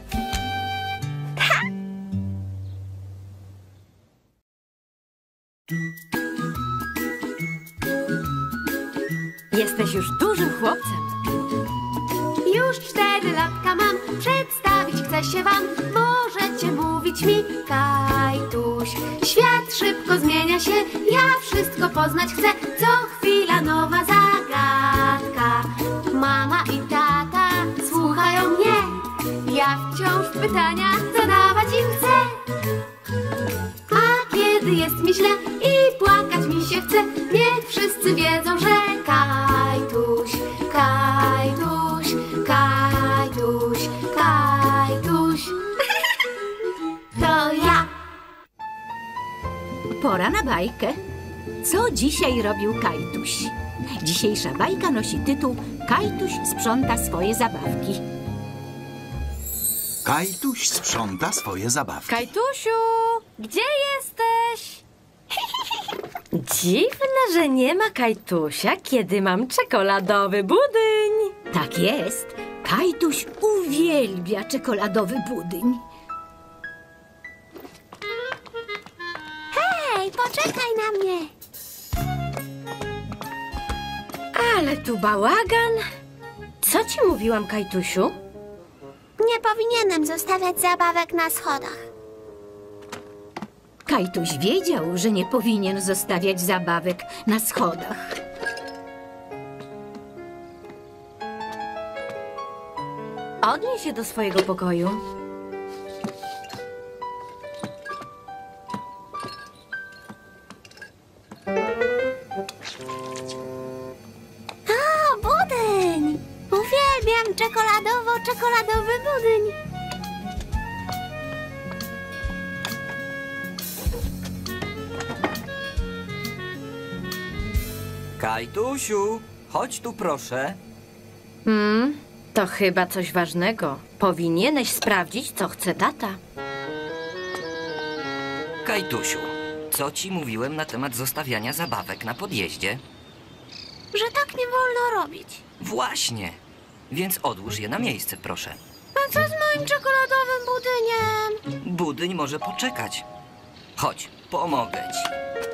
Jesteś już dużym chłopcem. Już cztery latka mam, przedstawić chcę się wam. Możecie mówić mi Kajtuś. Świat szybko zmienia się, ja wszystko poznać chcę. Co chwila nowa zagadka. Mama i tata słuchają mnie. Ja wciąż pytania zadawać im chcę. A kiedy jest mi źle i płakać mi się chce, niech wszyscy wiedzą, że Kajtuś, Kajtuś, Kajtuś, Kajtuś. To ja. Pora na bajkę. Co dzisiaj robił Kajtuś? Dzisiejsza bajka nosi tytuł Kajtuś sprząta swoje zabawki. Kajtuś sprząta swoje zabawki. Kajtusiu, gdzie jesteś? Dziwne, że nie ma Kajtusia, kiedy mam czekoladowy budyń. Tak jest. Kajtuś uwielbia czekoladowy budyń. Hej, poczekaj na mnie. Ale tu bałagan. Co ci mówiłam, Kajtusiu? Nie powinienem zostawiać zabawek na schodach. Kajtuś wiedział, że nie powinien zostawiać zabawek na schodach. Odnieś się do swojego pokoju. Mam czekoladowo-czekoladowy budyń. Kajtusiu, chodź tu proszę. Hmm, to chyba coś ważnego. Powinieneś sprawdzić, co chce tata. Kajtusiu, co ci mówiłem na temat zostawiania zabawek na podjeździe? Że tak nie wolno robić. Właśnie. Więc odłóż je na miejsce, proszę. A co z moim czekoladowym budyniem? Budyń może poczekać. Chodź, pomogę ci.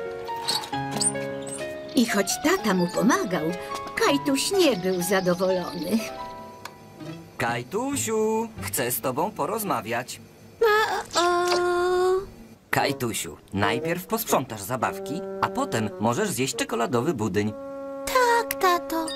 I choć tata mu pomagał, Kajtuś nie był zadowolony. Kajtusiu, chcę z tobą porozmawiać. A, o... Kajtusiu, najpierw posprzątasz zabawki, a potem możesz zjeść czekoladowy budyń. Tak, tato.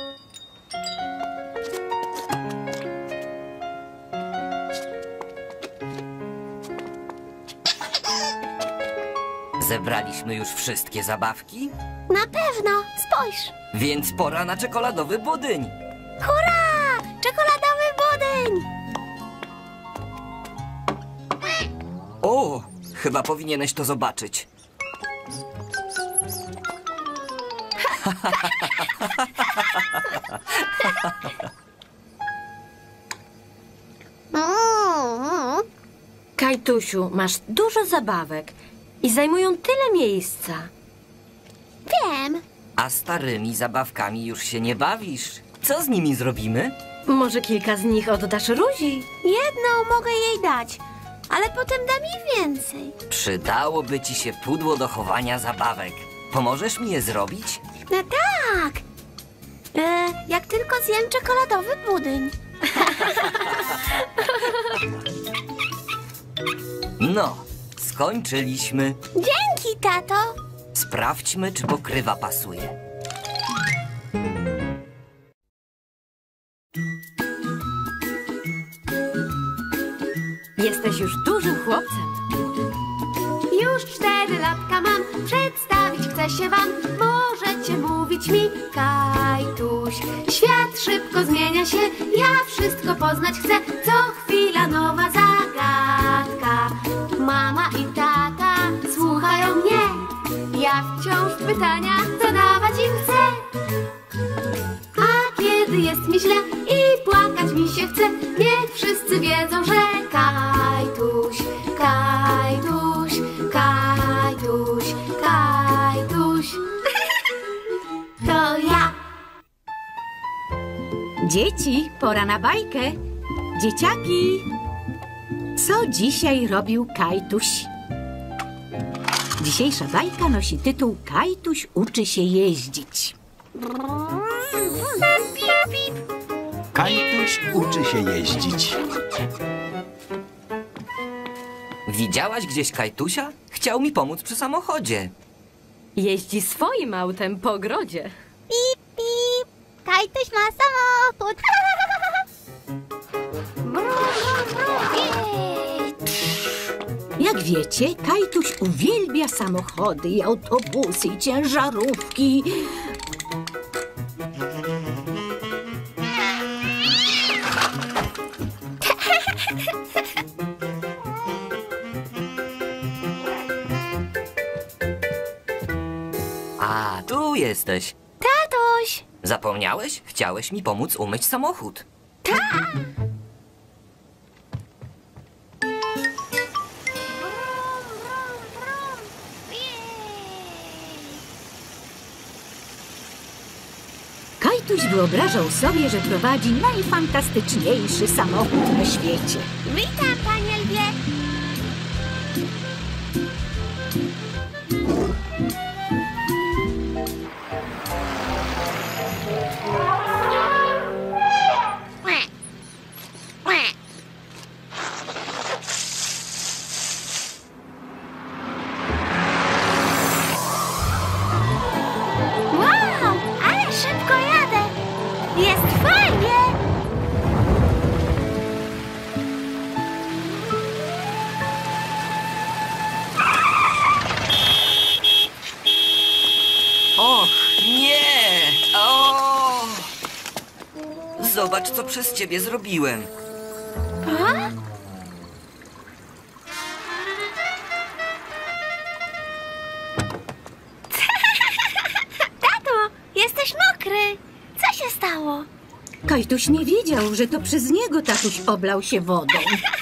Zebraliśmy już wszystkie zabawki, Na pewno. Spójrz. więc pora na czekoladowy budyń. Hurra! Czekoladowy budyń! O, chyba powinieneś to zobaczyć. Mm. Kajtusiu, masz dużo zabawek i zajmują tyle miejsca. Wiem. A starymi zabawkami już się nie bawisz. Co z nimi zrobimy? Może kilka z nich oddasz Ruzi? Jedną mogę jej dać, ale potem da mi więcej. Przydałoby ci się pudło do chowania zabawek. Pomożesz mi je zrobić? No tak. E, jak tylko zjem czekoladowy budyń. No, skończyliśmy. Dzięki, tato. Sprawdźmy, czy pokrywa pasuje. Jesteś już dużym chłopcem. Już cztery latka mam, przedstawić chcę się wam. Możecie mówić mi Kajtuś. Świat szybko zmienia się, ja wszystko poznać chcę. Co chwila nowa zagadka. Mama i tata słuchają mnie. Ja wciąż pytania zadawać im chcę. A kiedy jest mi źle i płakać mi się chce, niech wszyscy wiedzą, że Kajtuś, Kajtuś, Kajtuś, Kajtuś. To ja. Dzieci, pora na bajkę. Dzieciaki, co dzisiaj robił Kajtuś? Dzisiejsza bajka nosi tytuł Kajtuś uczy się jeździć. Pip, pip. Kajtuś uczy się jeździć. Widziałaś gdzieś Kajtusia? Chciał mi pomóc przy samochodzie. Jeździ swoim autem po ogrodzie. Pip, pip. Kajtuś ma samochód. Jak wiecie, Kajtuś uwielbia samochody i autobusy i ciężarówki. A, tu jesteś. Tatuś. Zapomniałeś? Chciałeś mi pomóc umyć samochód. Kajtuś wyobrażał sobie, że prowadzi najfantastyczniejszy samochód na świecie. Witam, panie lwie. Wow, ale szybko jadę. Jest fajnie. Zobacz, co przez ciebie zrobiłem. A? Tato, jesteś mokry. Co się stało? Kajtuś nie wiedział, że to przez niego tatuś oblał się wodą.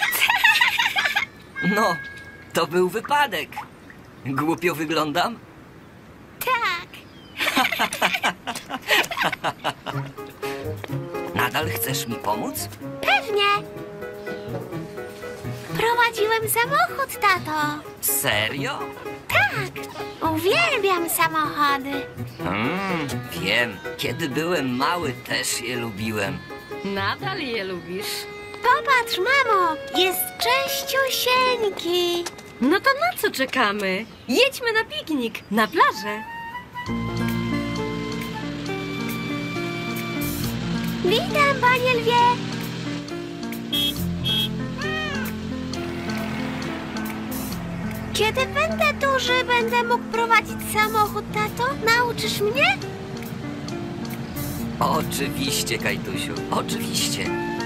No, to był wypadek. Głupio wyglądam? Tak. Nadal chcesz mi pomóc? Pewnie. Prowadziłem samochód, tato. Serio? Tak. Uwielbiam samochody. Mm, wiem. Kiedy byłem mały, też je lubiłem. Nadal je lubisz. Popatrz, mamo, jest czyściusieńki. No to na co czekamy? Jedźmy na piknik, na plażę. Witam, panie lwie. Kiedy będę duży, będę mógł prowadzić samochód, tato? Nauczysz mnie? Oczywiście, Kajtusiu, oczywiście.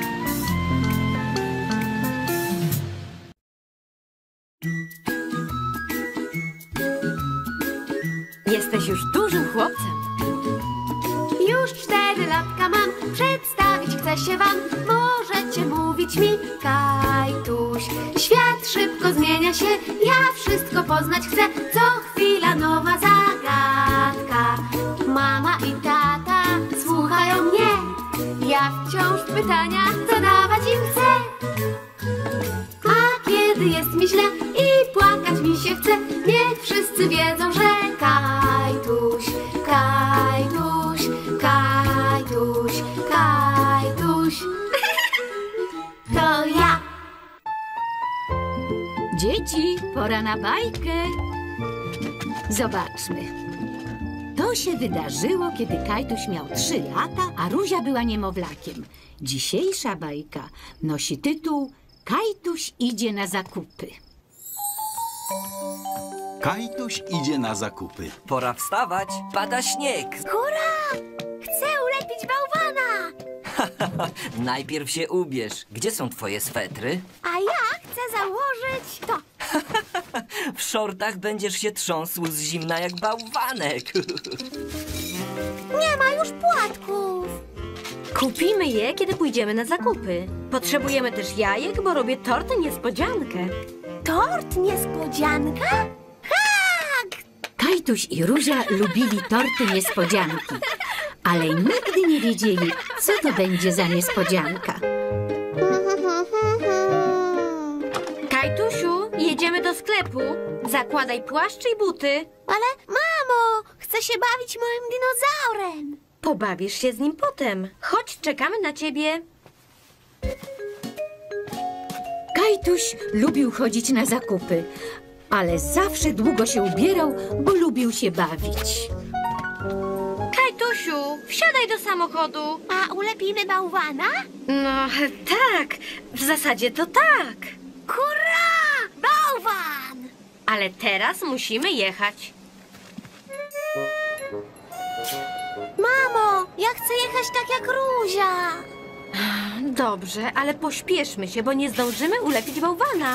Jesteś już dużym chłopcem. Już cztery latka mam, przedstawić chcę się wam. Możecie mówić mi Kajtuś. Świat szybko zmienia się, ja wszystko poznać chcę. Co chwila nowa zagadka. Mama i tata słuchają mnie. Ja wciąż pytania zadawać im chcę. A kiedy jest mi źle i płakać mi się chce, niech wszyscy wiedzą, że Kajtuś, Kajtuś, Kajtuś, Kajtuś. To ja. Dzieci, pora na bajkę. Zobaczmy. To się wydarzyło, kiedy Kajtuś miał trzy lata, a Ruzia była niemowlakiem. Dzisiejsza bajka nosi tytuł Kajtuś idzie na zakupy. Kajtuś idzie na zakupy. Pora wstawać, pada śnieg. Hurra! Chcę ulepić bałwana! Najpierw się ubierz. Gdzie są twoje swetry? A ja chcę założyć to. W szortach będziesz się trząsł z zimna jak bałwanek. Nie ma już płatków. Kupimy je, kiedy pójdziemy na zakupy. Potrzebujemy też jajek, bo robię tort niespodziankę. Tort niespodzianka? Tak! Kajtuś i Ruzia lubili torty niespodzianki, ale nigdy nie wiedzieli, co to będzie za niespodzianka. Kajtusiu, jedziemy do sklepu. Zakładaj płaszcz i buty. Ale mamo, chcę się bawić moim dinozaurem. Pobawisz się z nim potem. Chodź, czekamy na ciebie. Kajtuś lubił chodzić na zakupy, ale zawsze długo się ubierał, bo lubił się bawić. Kajtusiu, wsiadaj do samochodu. A ulepimy bałwana? No, tak. W zasadzie to tak. Hurra! Bałwan! Ale teraz musimy jechać. Mamo, ja chcę jechać tak jak Ruzia. Dobrze, ale pośpieszmy się, bo nie zdążymy ulepić bałwana.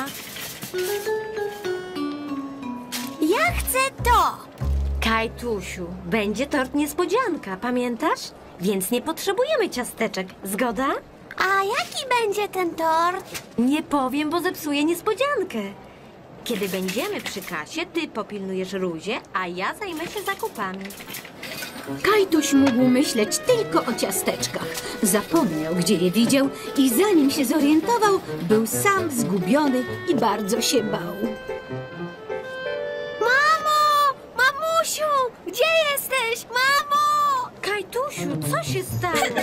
Ja chcę to. Kajtusiu, będzie tort niespodzianka, pamiętasz? Więc nie potrzebujemy ciasteczek, zgoda? A jaki będzie ten tort? Nie powiem, bo zepsuję niespodziankę. Kiedy będziemy przy kasie, ty popilnujesz Ruzię, a ja zajmę się zakupami. Kajtuś mógł myśleć tylko o ciasteczkach. Zapomniał, gdzie je widział i zanim się zorientował, był sam zgubiony i bardzo się bał. Mamo! Mamusiu! Gdzie jesteś? Mamo! Kajtusiu, co się stało?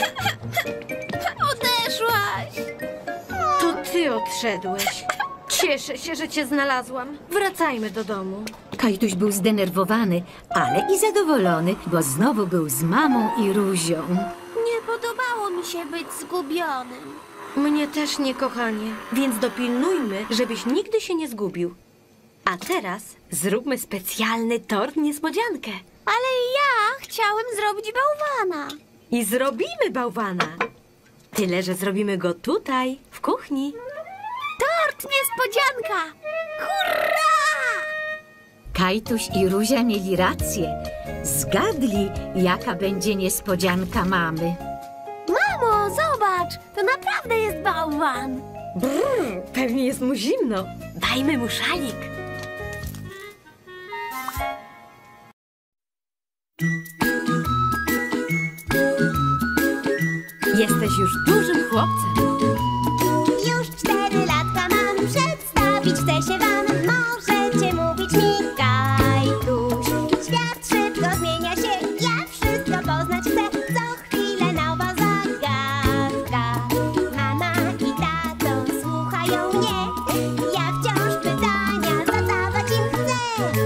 Odeszłaś. To ty odszedłeś. Cieszę się, że cię znalazłam. Wracajmy do domu. Kajtuś był zdenerwowany, ale i zadowolony, bo znowu był z mamą i Ruzią. Nie podobało mi się być zgubionym. Mnie też nie, kochanie. Więc dopilnujmy, żebyś nigdy się nie zgubił. A teraz zróbmy specjalny tort niespodziankę. Ale ja chciałem zrobić bałwana. I zrobimy bałwana. Tyle, że zrobimy go tutaj, w kuchni. Tort niespodzianka! Hurra! Kajtuś i Ruzia mieli rację. Zgadli, jaka będzie niespodzianka mamy. Mamo, zobacz! To naprawdę jest bałwan! Brrr, pewnie jest mu zimno. Dajmy mu szalik. Jesteś już dużym chłopcem. Już cztery latka mam, przedstawić chcę się wam. Możecie mówić mi Kajtuś. Świat szybko zmienia się, ja wszystko poznać chcę. Co chwilę nowa zagadka. Mama i tato słuchają mnie. Ja wciąż pytania zadawać im chcę.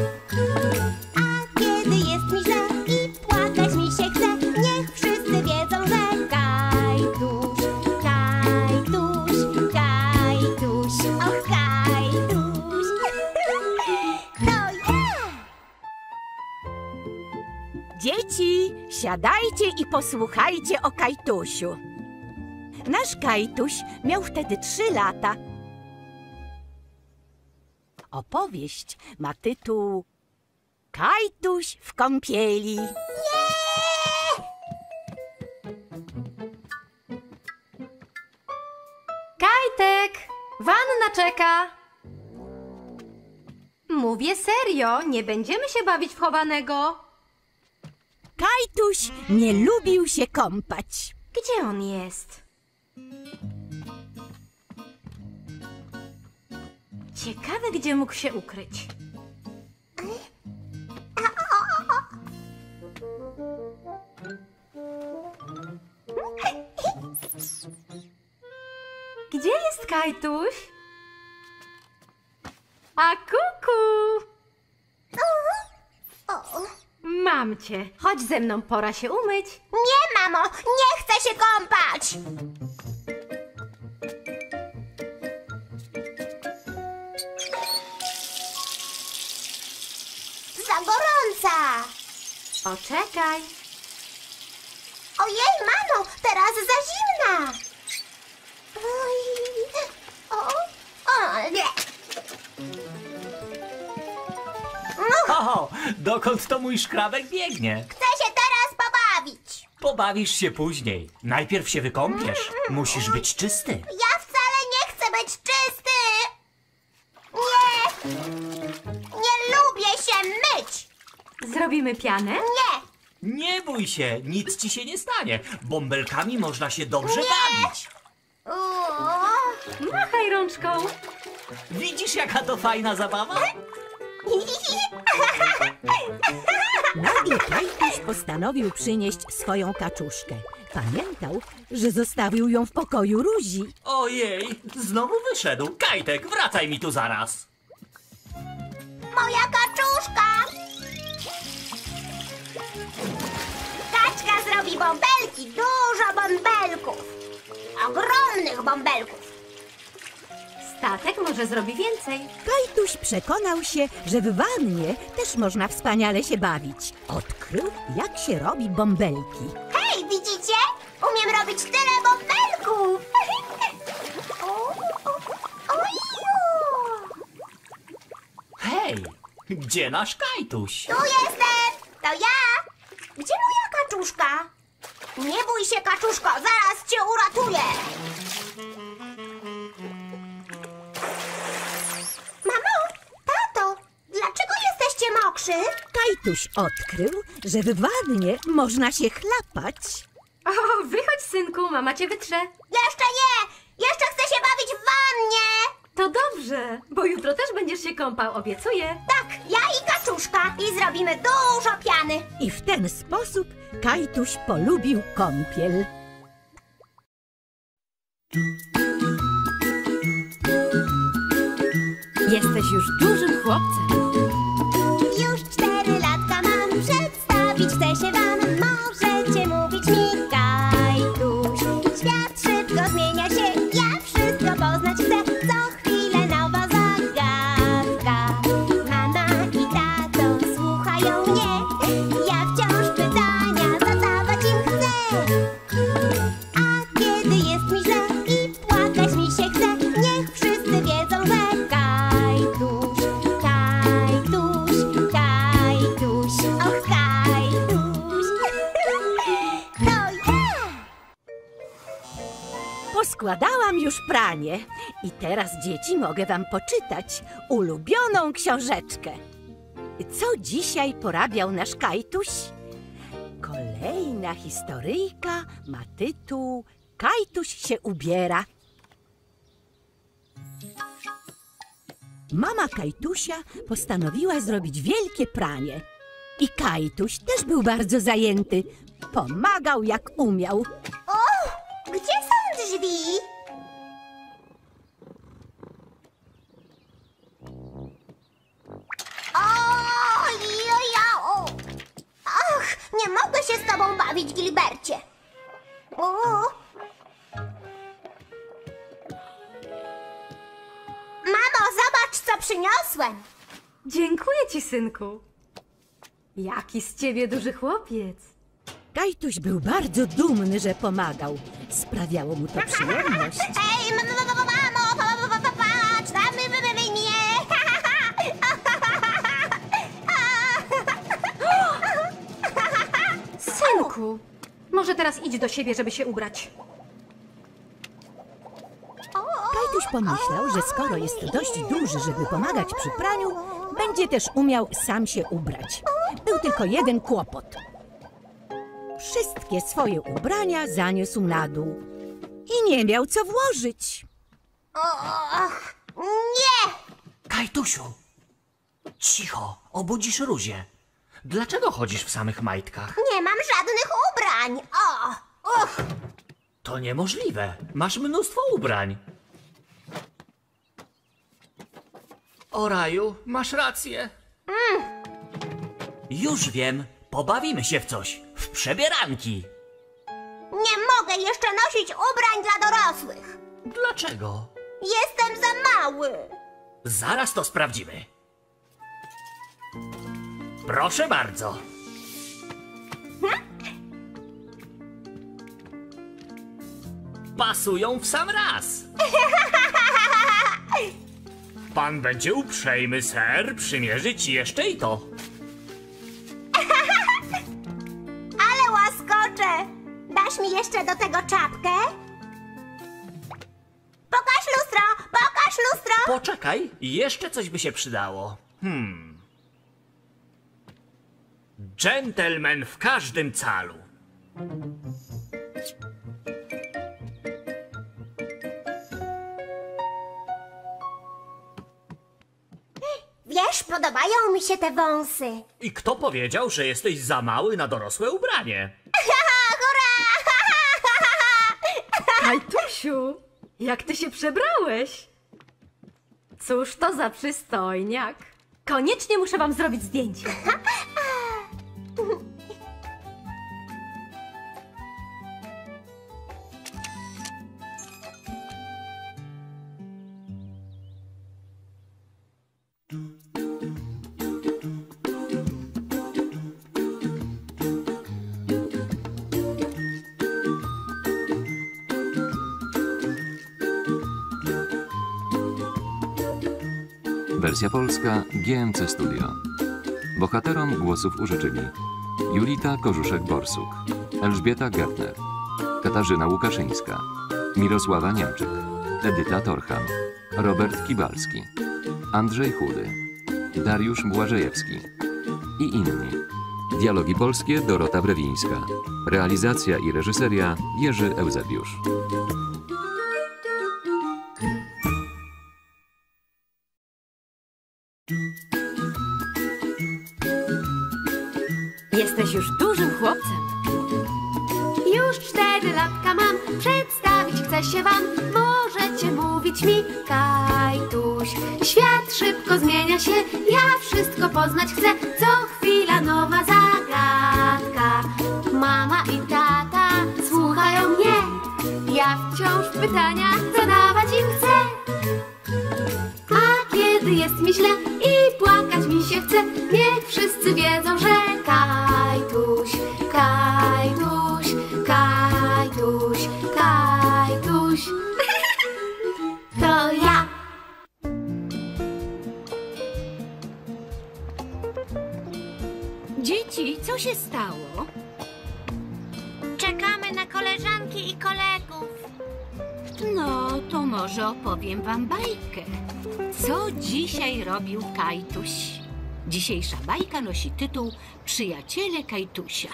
A kiedy jest mi źle i płakać mi się chce, niech wszyscy wiedzą, że Kajtuś, Kajtuś, Kajtuś, och Kajtuś. To ja! Dzieci, siadajcie i posłuchajcie o Kajtusiu. Nasz Kajtuś miał wtedy trzy lata. Opowieść ma tytuł Kajtuś w kąpieli. Kajtek, wanna czeka. Mówię serio, nie będziemy się bawić w chowanego. Kajtuś nie lubił się kąpać. Gdzie on jest? Ciekawe, gdzie mógł się ukryć. Gdzie jest Kajtuś? A kuku! Mam cię. Chodź ze mną, pora się umyć. Nie, mamo, nie chcę się kąpać! Za gorąca! Poczekaj. Ojej, mamo, teraz za zimna! Oj, o, o, nie! O, dokąd to mój szkrabek biegnie? Chcę się teraz pobawić! Pobawisz się później. Najpierw się wykąpiesz. Musisz być czysty. Ja wcale nie chcę być czysty! Nie! Nie lubię się myć! Zrobimy pianę? Nie! Nie bój się, nic ci się nie stanie. Bąbelkami można się dobrze bawić. Uuu. Machaj rączką. Widzisz, jaka to fajna zabawa? Nagle Kajtuś postanowił przynieść swoją kaczuszkę. Pamiętał, że zostawił ją w pokoju Ruzi. Ojej, znowu wyszedł. Kajtek, wracaj mi tu zaraz. Moja kaczuszka! Kaczka zrobi bąbelki, dużo bąbelków. Ogromnych bąbelków. Statek może zrobi więcej. Kajtuś przekonał się, że w wannie też można wspaniale się bawić. Odkrył, jak się robi bąbelki. Hej, widzicie? Umiem robić tyle bąbelków. O, o, oju. Hej, gdzie nasz Kajtuś? Tu jestem! To ja! Gdzie moja kaczuszka? Nie bój się, kaczuszko, zaraz cię uratuję! Mamo, tato, dlaczego jesteście mokrzy? Kajtuś odkrył, że w wannie można się chlapać. O, wychodź, synku, mama cię wytrze. Jeszcze nie! Jeszcze chcę się bawić w wannie! To dobrze, bo jutro też będziesz się kąpał, obiecuję. Tak, ja i kaczuszka i zrobimy dużo piany. I w ten sposób Kajtuś polubił kąpiel. Jesteś już dużym chłopcem. Już cztery latka mam, przedstawić chcę się wam. Możecie mówić mi Kajtuś. Świat szybko zmienia się, ja wszystko poznać chcę. Co chwilę nowa zagadka. Mama i tato słuchają mnie. Ja wciąż pytania zadawać im chcę. A kiedy jest Poskładałam już pranie i teraz, dzieci, mogę wam poczytać ulubioną książeczkę. Co dzisiaj porabiał nasz Kajtuś? Kolejna historyjka ma tytuł Kajtuś się ubiera. Mama Kajtusia postanowiła zrobić wielkie pranie. I Kajtuś też był bardzo zajęty. Pomagał jak umiał. O, gdzie są drzwi? O, joja, o. Ach, nie mogę się z tobą bawić, Gilbercie. O. Mamo, zobacz, co przyniosłem. Dziękuję ci, synku. Jaki z ciebie duży chłopiec. Kajtuś był bardzo dumny, że pomagał. Sprawiało mu to przyjemność. Ej, mamo, mamo, patrz, tam mnie. Synku, może teraz idź do siebie, żeby się ubrać. Kajtuś pomyślał, że skoro jest dość duży, żeby pomagać przy praniu, będzie też umiał sam się ubrać. Był tylko jeden kłopot. Wszystkie swoje ubrania zaniósł na dół i nie miał co włożyć. Och, nie! Kajtusiu, cicho, obudzisz Ruzię. Dlaczego chodzisz w samych majtkach? Nie mam żadnych ubrań. O, uch. To niemożliwe. Masz mnóstwo ubrań. O raju, masz rację. Mm. Już wiem, pobawimy się w coś. W przebieranki. Nie mogę jeszcze nosić ubrań dla dorosłych. Dlaczego? Jestem za mały. Zaraz to sprawdzimy. Proszę bardzo. Pasują w sam raz. Pan będzie uprzejmy, ser, przymierzy ci jeszcze i to. Ale łaskocze. Dasz mi jeszcze do tego czapkę? Pokaż lustro, pokaż lustro. Poczekaj, jeszcze coś by się przydało. Hmm. Dżentelmen w każdym calu. Wiesz, podobają mi się te wąsy. I kto powiedział, że jesteś za mały na dorosłe ubranie? Hurra! Kajtusiu, jak ty się przebrałeś? Cóż to za przystojniak. Koniecznie muszę wam zrobić zdjęcie. Wersja polska G M C Studio. Bohaterom głosów użyczyli Julita Korzuszek-Borsuk, Elżbieta Gertner, Katarzyna Łukaszyńska, Mirosława Niemczyk, Edyta Torcham, Robert Kibalski, Andrzej Chudy, Dariusz Błażejewski i inni. Dialogi polskie Dorota Brewińska. Realizacja i reżyseria Jerzy Eusebiusz. Jesteś już dużym chłopcem. Już cztery latka mam, przedstawić chcę się wam. Możecie mówić mi Kajtuś. Świat szybko zmienia się, ja wszystko poznać chcę. Co chwila nowa zagadka. Mama i tata słuchają mnie. Ja wciąż pytania zadawać im chcę. A kiedy jest mi źle i płakać mi się chce, niech wszyscy wiedzą, że Kajtuś, Kajtuś, Kajtuś, Kajtuś to ja. Dzieci, co się stało? Czekamy na koleżanki i kolegów. może opowiem wam bajkę. Co dzisiaj robił Kajtuś? Dzisiejsza bajka nosi tytuł Przyjaciele Kajtusia.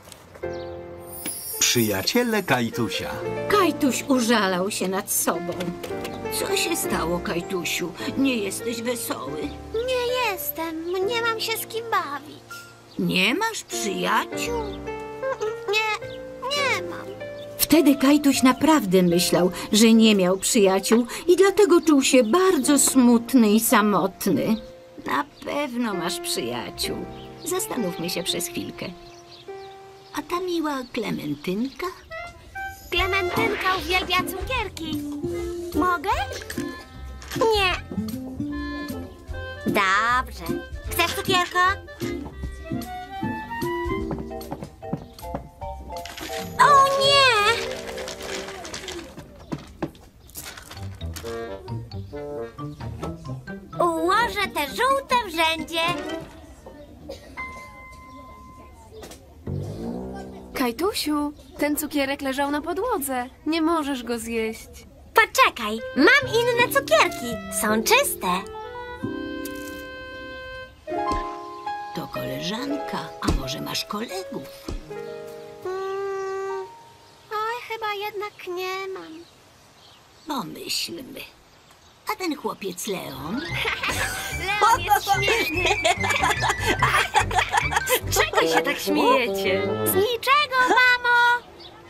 Przyjaciele Kajtusia. Kajtuś użalał się nad sobą. Co się stało, Kajtusiu? Nie jesteś wesoły? Nie jestem, nie mam się z kim bawić. Nie masz przyjaciół? Nie, nie mam. Wtedy Kajtuś naprawdę myślał, że nie miał przyjaciół i dlatego czuł się bardzo smutny i samotny. Na pewno masz przyjaciół. Zastanówmy się przez chwilkę. A ta miła Klementynka? Klementynka uwielbia cukierki. Mogę? Nie. Dobrze. Chcesz cukierka? O nie! Ułożę te żółte w rzędzie. Kajtusiu, ten cukierek leżał na podłodze. Nie możesz go zjeść. Poczekaj, mam inne cukierki. Są czyste. To koleżanka, a może masz kolegów? Mm, oj, chyba jednak nie mam. Pomyślmy. A ten chłopiec Leon? Leon jest śmieszny. Z czego się tak śmiejecie? Z niczego, mamo.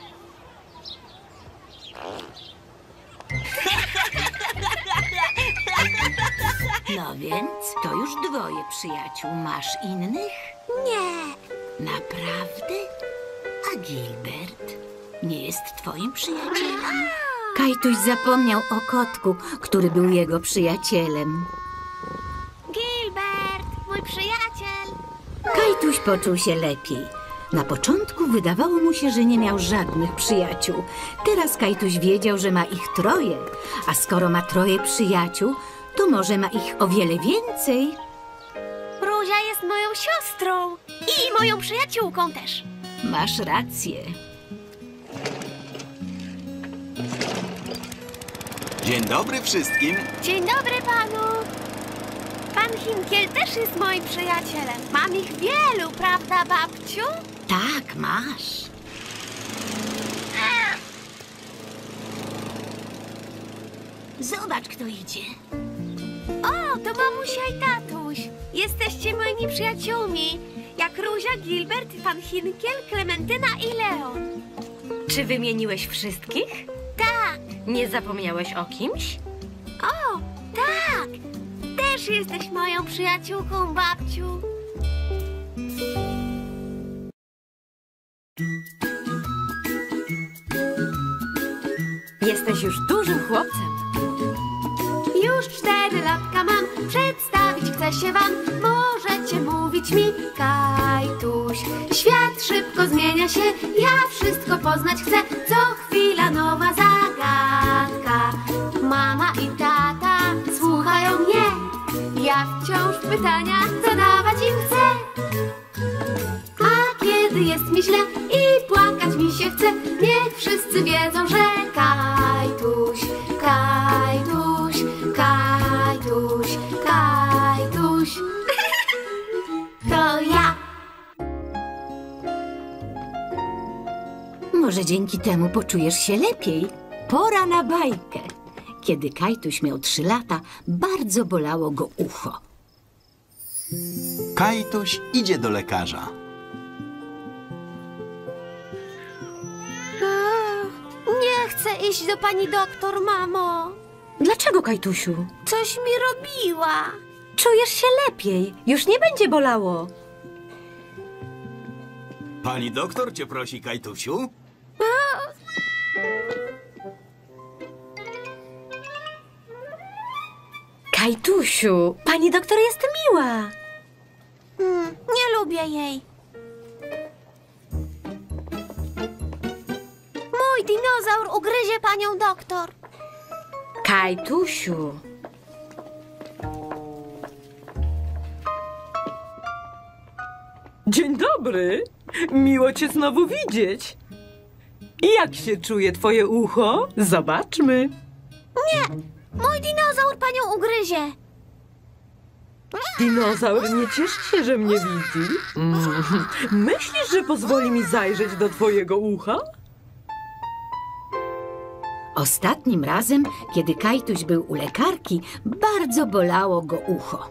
No więc, to już dwoje przyjaciół. Masz innych? Nie. Naprawdę? A Gilbert nie jest twoim przyjacielem? Kajtuś zapomniał o kotku, który był jego przyjacielem. Gilbert, mój przyjaciel. Kajtuś poczuł się lepiej. Na początku wydawało mu się, że nie miał żadnych przyjaciół. Teraz Kajtuś wiedział, że ma ich troje. A skoro ma troje przyjaciół, to może ma ich o wiele więcej. Ruzia jest moją siostrą i moją przyjaciółką też. Masz rację. Dzień dobry wszystkim. Dzień dobry panu. Pan Hinkiel też jest moim przyjacielem. Mam ich wielu, prawda, babciu? Tak, masz. Zobacz, kto idzie. O, to mamusia i tatuś. Jesteście moimi przyjaciółmi. Jak Ruzia, Gilbert, pan Hinkiel, Klementyna i Leon. Czy wymieniłeś wszystkich? Tak. Nie zapomniałeś o kimś? O, tak. Też jesteś moją przyjaciółką, babciu. Jesteś już dużym chłopcem. Już cztery latka mam, przedstawić chcę się wam. Możecie mówić mi Kajtuś. Świat szybko zmienia się, ja wszystko poznać chcę. Co chwila nowa zagadka. Mama i tata słuchają mnie. Ja wciąż pytania zadawać im chcę. A kiedy jest mi źle i płakać mi się chce, niech wszyscy wiedzą, że Kajtuś, Kajtuś, Kajtuś, Kajtuś to ja. Może dzięki temu poczujesz się lepiej. Pora na bajkę. Kiedy Kajtuś miał trzy lata, bardzo bolało go ucho. Kajtuś idzie do lekarza. Nie chcę iść do pani doktor, mamo. Dlaczego, Kajtusiu? Coś mi robiła. Czujesz się lepiej. Już nie będzie bolało. Pani doktor cię prosi, Kajtusiu. Kajtusiu, pani doktor jest miła. Hmm, nie lubię jej. Mój dinozaur ugryzie panią doktor. Kajtusiu. Dzień dobry. Miło cię znowu widzieć. Jak się czuje twoje ucho? Zobaczmy. Nie, mój dinozaur panią ugryzie. Dinozaur nie cieszy się, że mnie widzi. Mm. Myślisz, że pozwoli mi zajrzeć do twojego ucha? Ostatnim razem, kiedy Kajtuś był u lekarki, bardzo bolało go ucho.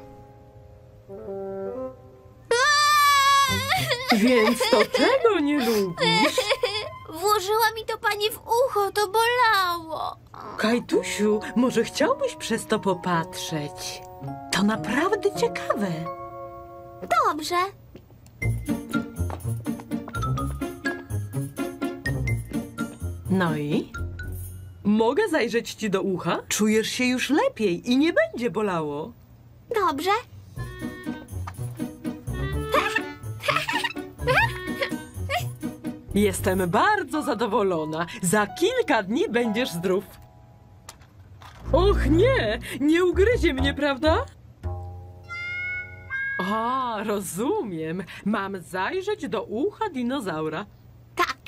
Więc to czego nie lubisz? Włożyła mi to pani w ucho, to bolało. Kajtusiu, może chciałbyś przez to popatrzeć? To naprawdę ciekawe. Dobrze. No i? Mogę zajrzeć ci do ucha? Czujesz się już lepiej i nie będzie bolało. Dobrze. Jestem bardzo zadowolona. Za kilka dni będziesz zdrów. Och nie, nie ugryzie mnie, prawda? A, rozumiem. Mam zajrzeć do ucha dinozaura. Tak.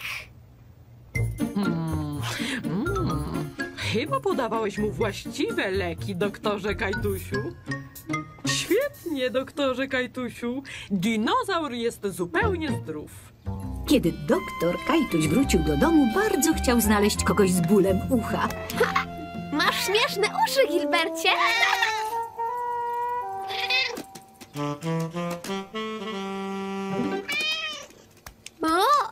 Hmm. Mm. Chyba podawałeś mu właściwe leki, doktorze Kajtusiu. Świetnie, doktorze Kajtusiu. Dinozaur jest zupełnie zdrów. Kiedy doktor Kajtuś wrócił do domu, bardzo chciał znaleźć kogoś z bólem ucha. Masz śmieszne uszy, Gilbercie. O!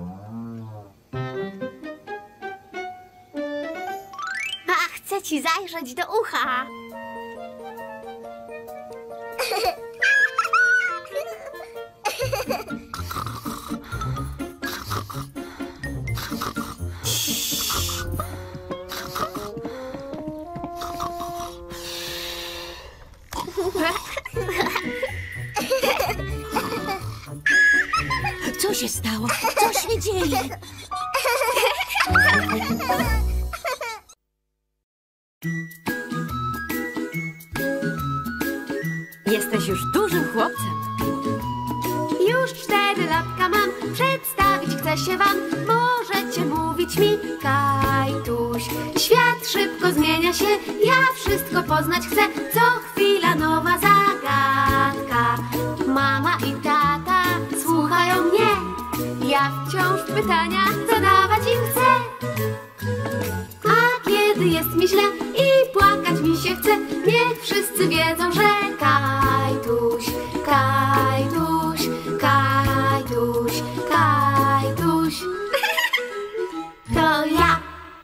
A, chcę ci zajrzeć do ucha. Co się stało? Co się dzieje? Jesteś już dużym chłopcem. Już cztery latka mam, przedstawić chcę się wam. Możecie mówić mi Kajtuś. Świat szybko zmienia się, ja wszystko poznać chcę. Co chwila nowa zagadka. Mama i tata słuchają mnie. Ja wciąż pytania zadawać im chcę. A kiedy jest mi źle i płakać mi się chce, niech wszyscy wiedzą, że Kajtuś, Kajtuś, Kajtuś, Kajtuś. To ja.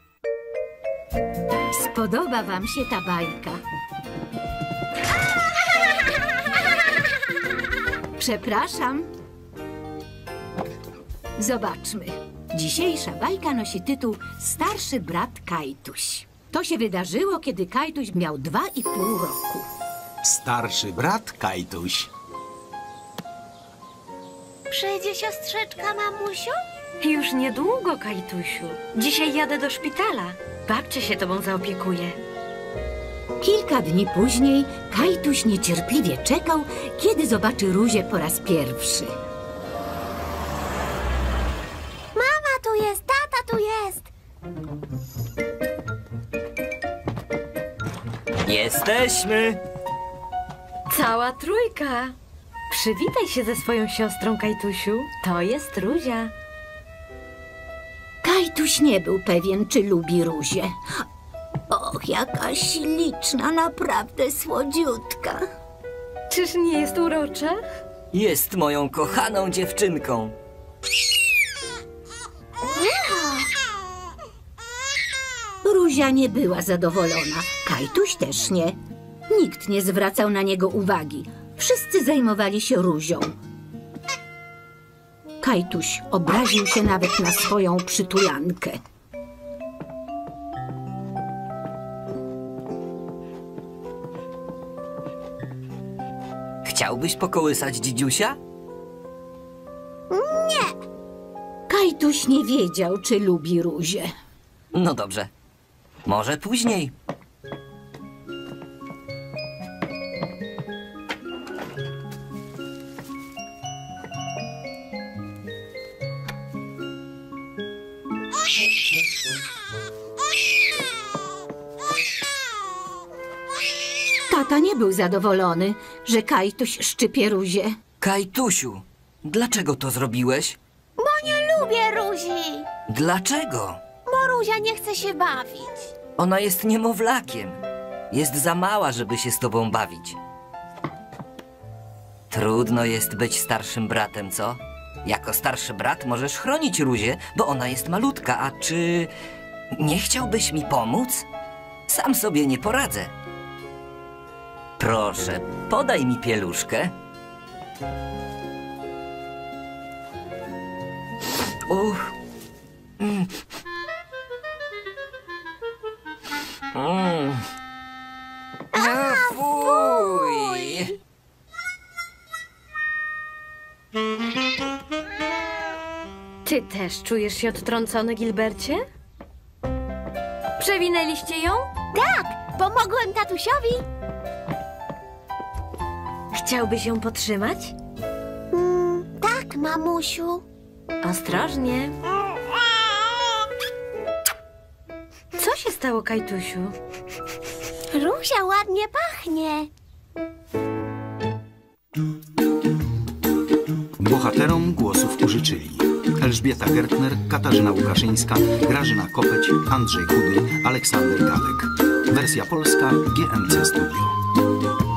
Spodoba wam się ta bajka? Przepraszam. Zobaczmy. Dzisiejsza bajka nosi tytuł Starszy brat Kajtuś. To się wydarzyło, kiedy Kajtuś miał dwa i pół roku. Starszy brat Kajtuś. Przyjdzie siostrzyczka, mamusiu? Już niedługo, Kajtusiu. Dzisiaj jadę do szpitala. Babcia się tobą zaopiekuje. Kilka dni później Kajtuś niecierpliwie czekał, kiedy zobaczy Ruzię po raz pierwszy. Mama tu jest, tata tu jest. Jesteśmy! Cała trójka. Przywitaj się ze swoją siostrą, Kajtusiu. To jest Ruzia. Kajtuś nie był pewien, czy lubi Ruzię. Och, jaka śliczna, naprawdę słodziutka. Czyż nie jest urocza? Jest moją kochaną dziewczynką. Ruzia nie była zadowolona. Kajtuś też nie. Nikt nie zwracał na niego uwagi. Wszyscy zajmowali się Ruzią. Kajtuś obraził się nawet na swoją przytulankę. Chciałbyś pokołysać dzidziusia? Kajtuś nie wiedział, czy lubi Ruzię. No dobrze. Może później. Tata nie był zadowolony, że Kajtuś szczypie Ruzię. Kajtusiu, dlaczego to zrobiłeś? Bo nie lubię Ruzi. Dlaczego? Bo Ruzia nie chce się bawić. Ona jest niemowlakiem. Jest za mała, żeby się z tobą bawić. Trudno jest być starszym bratem, co? Jako starszy brat możesz chronić Ruzię, bo ona jest malutka, a czy... nie chciałbyś mi pomóc? Sam sobie nie poradzę. Proszę, podaj mi pieluszkę. Uch. Mm. Mm. A, fuj! Ty też czujesz się odtrącony, Gilbercie? Przewinęliście ją? Tak, pomogłem tatusiowi. Chciałbyś ją potrzymać? Mm, tak, mamusiu. Ostrożnie. Co się stało, Kajtusiu? Ruzia ładnie pachnie. Bohaterom głosów użyczyli Elżbieta Gertner, Katarzyna Łukaszyńska, Grażyna Kopeć, Andrzej Chudy, Aleksander Gawek. Wersja polska G M C Studio.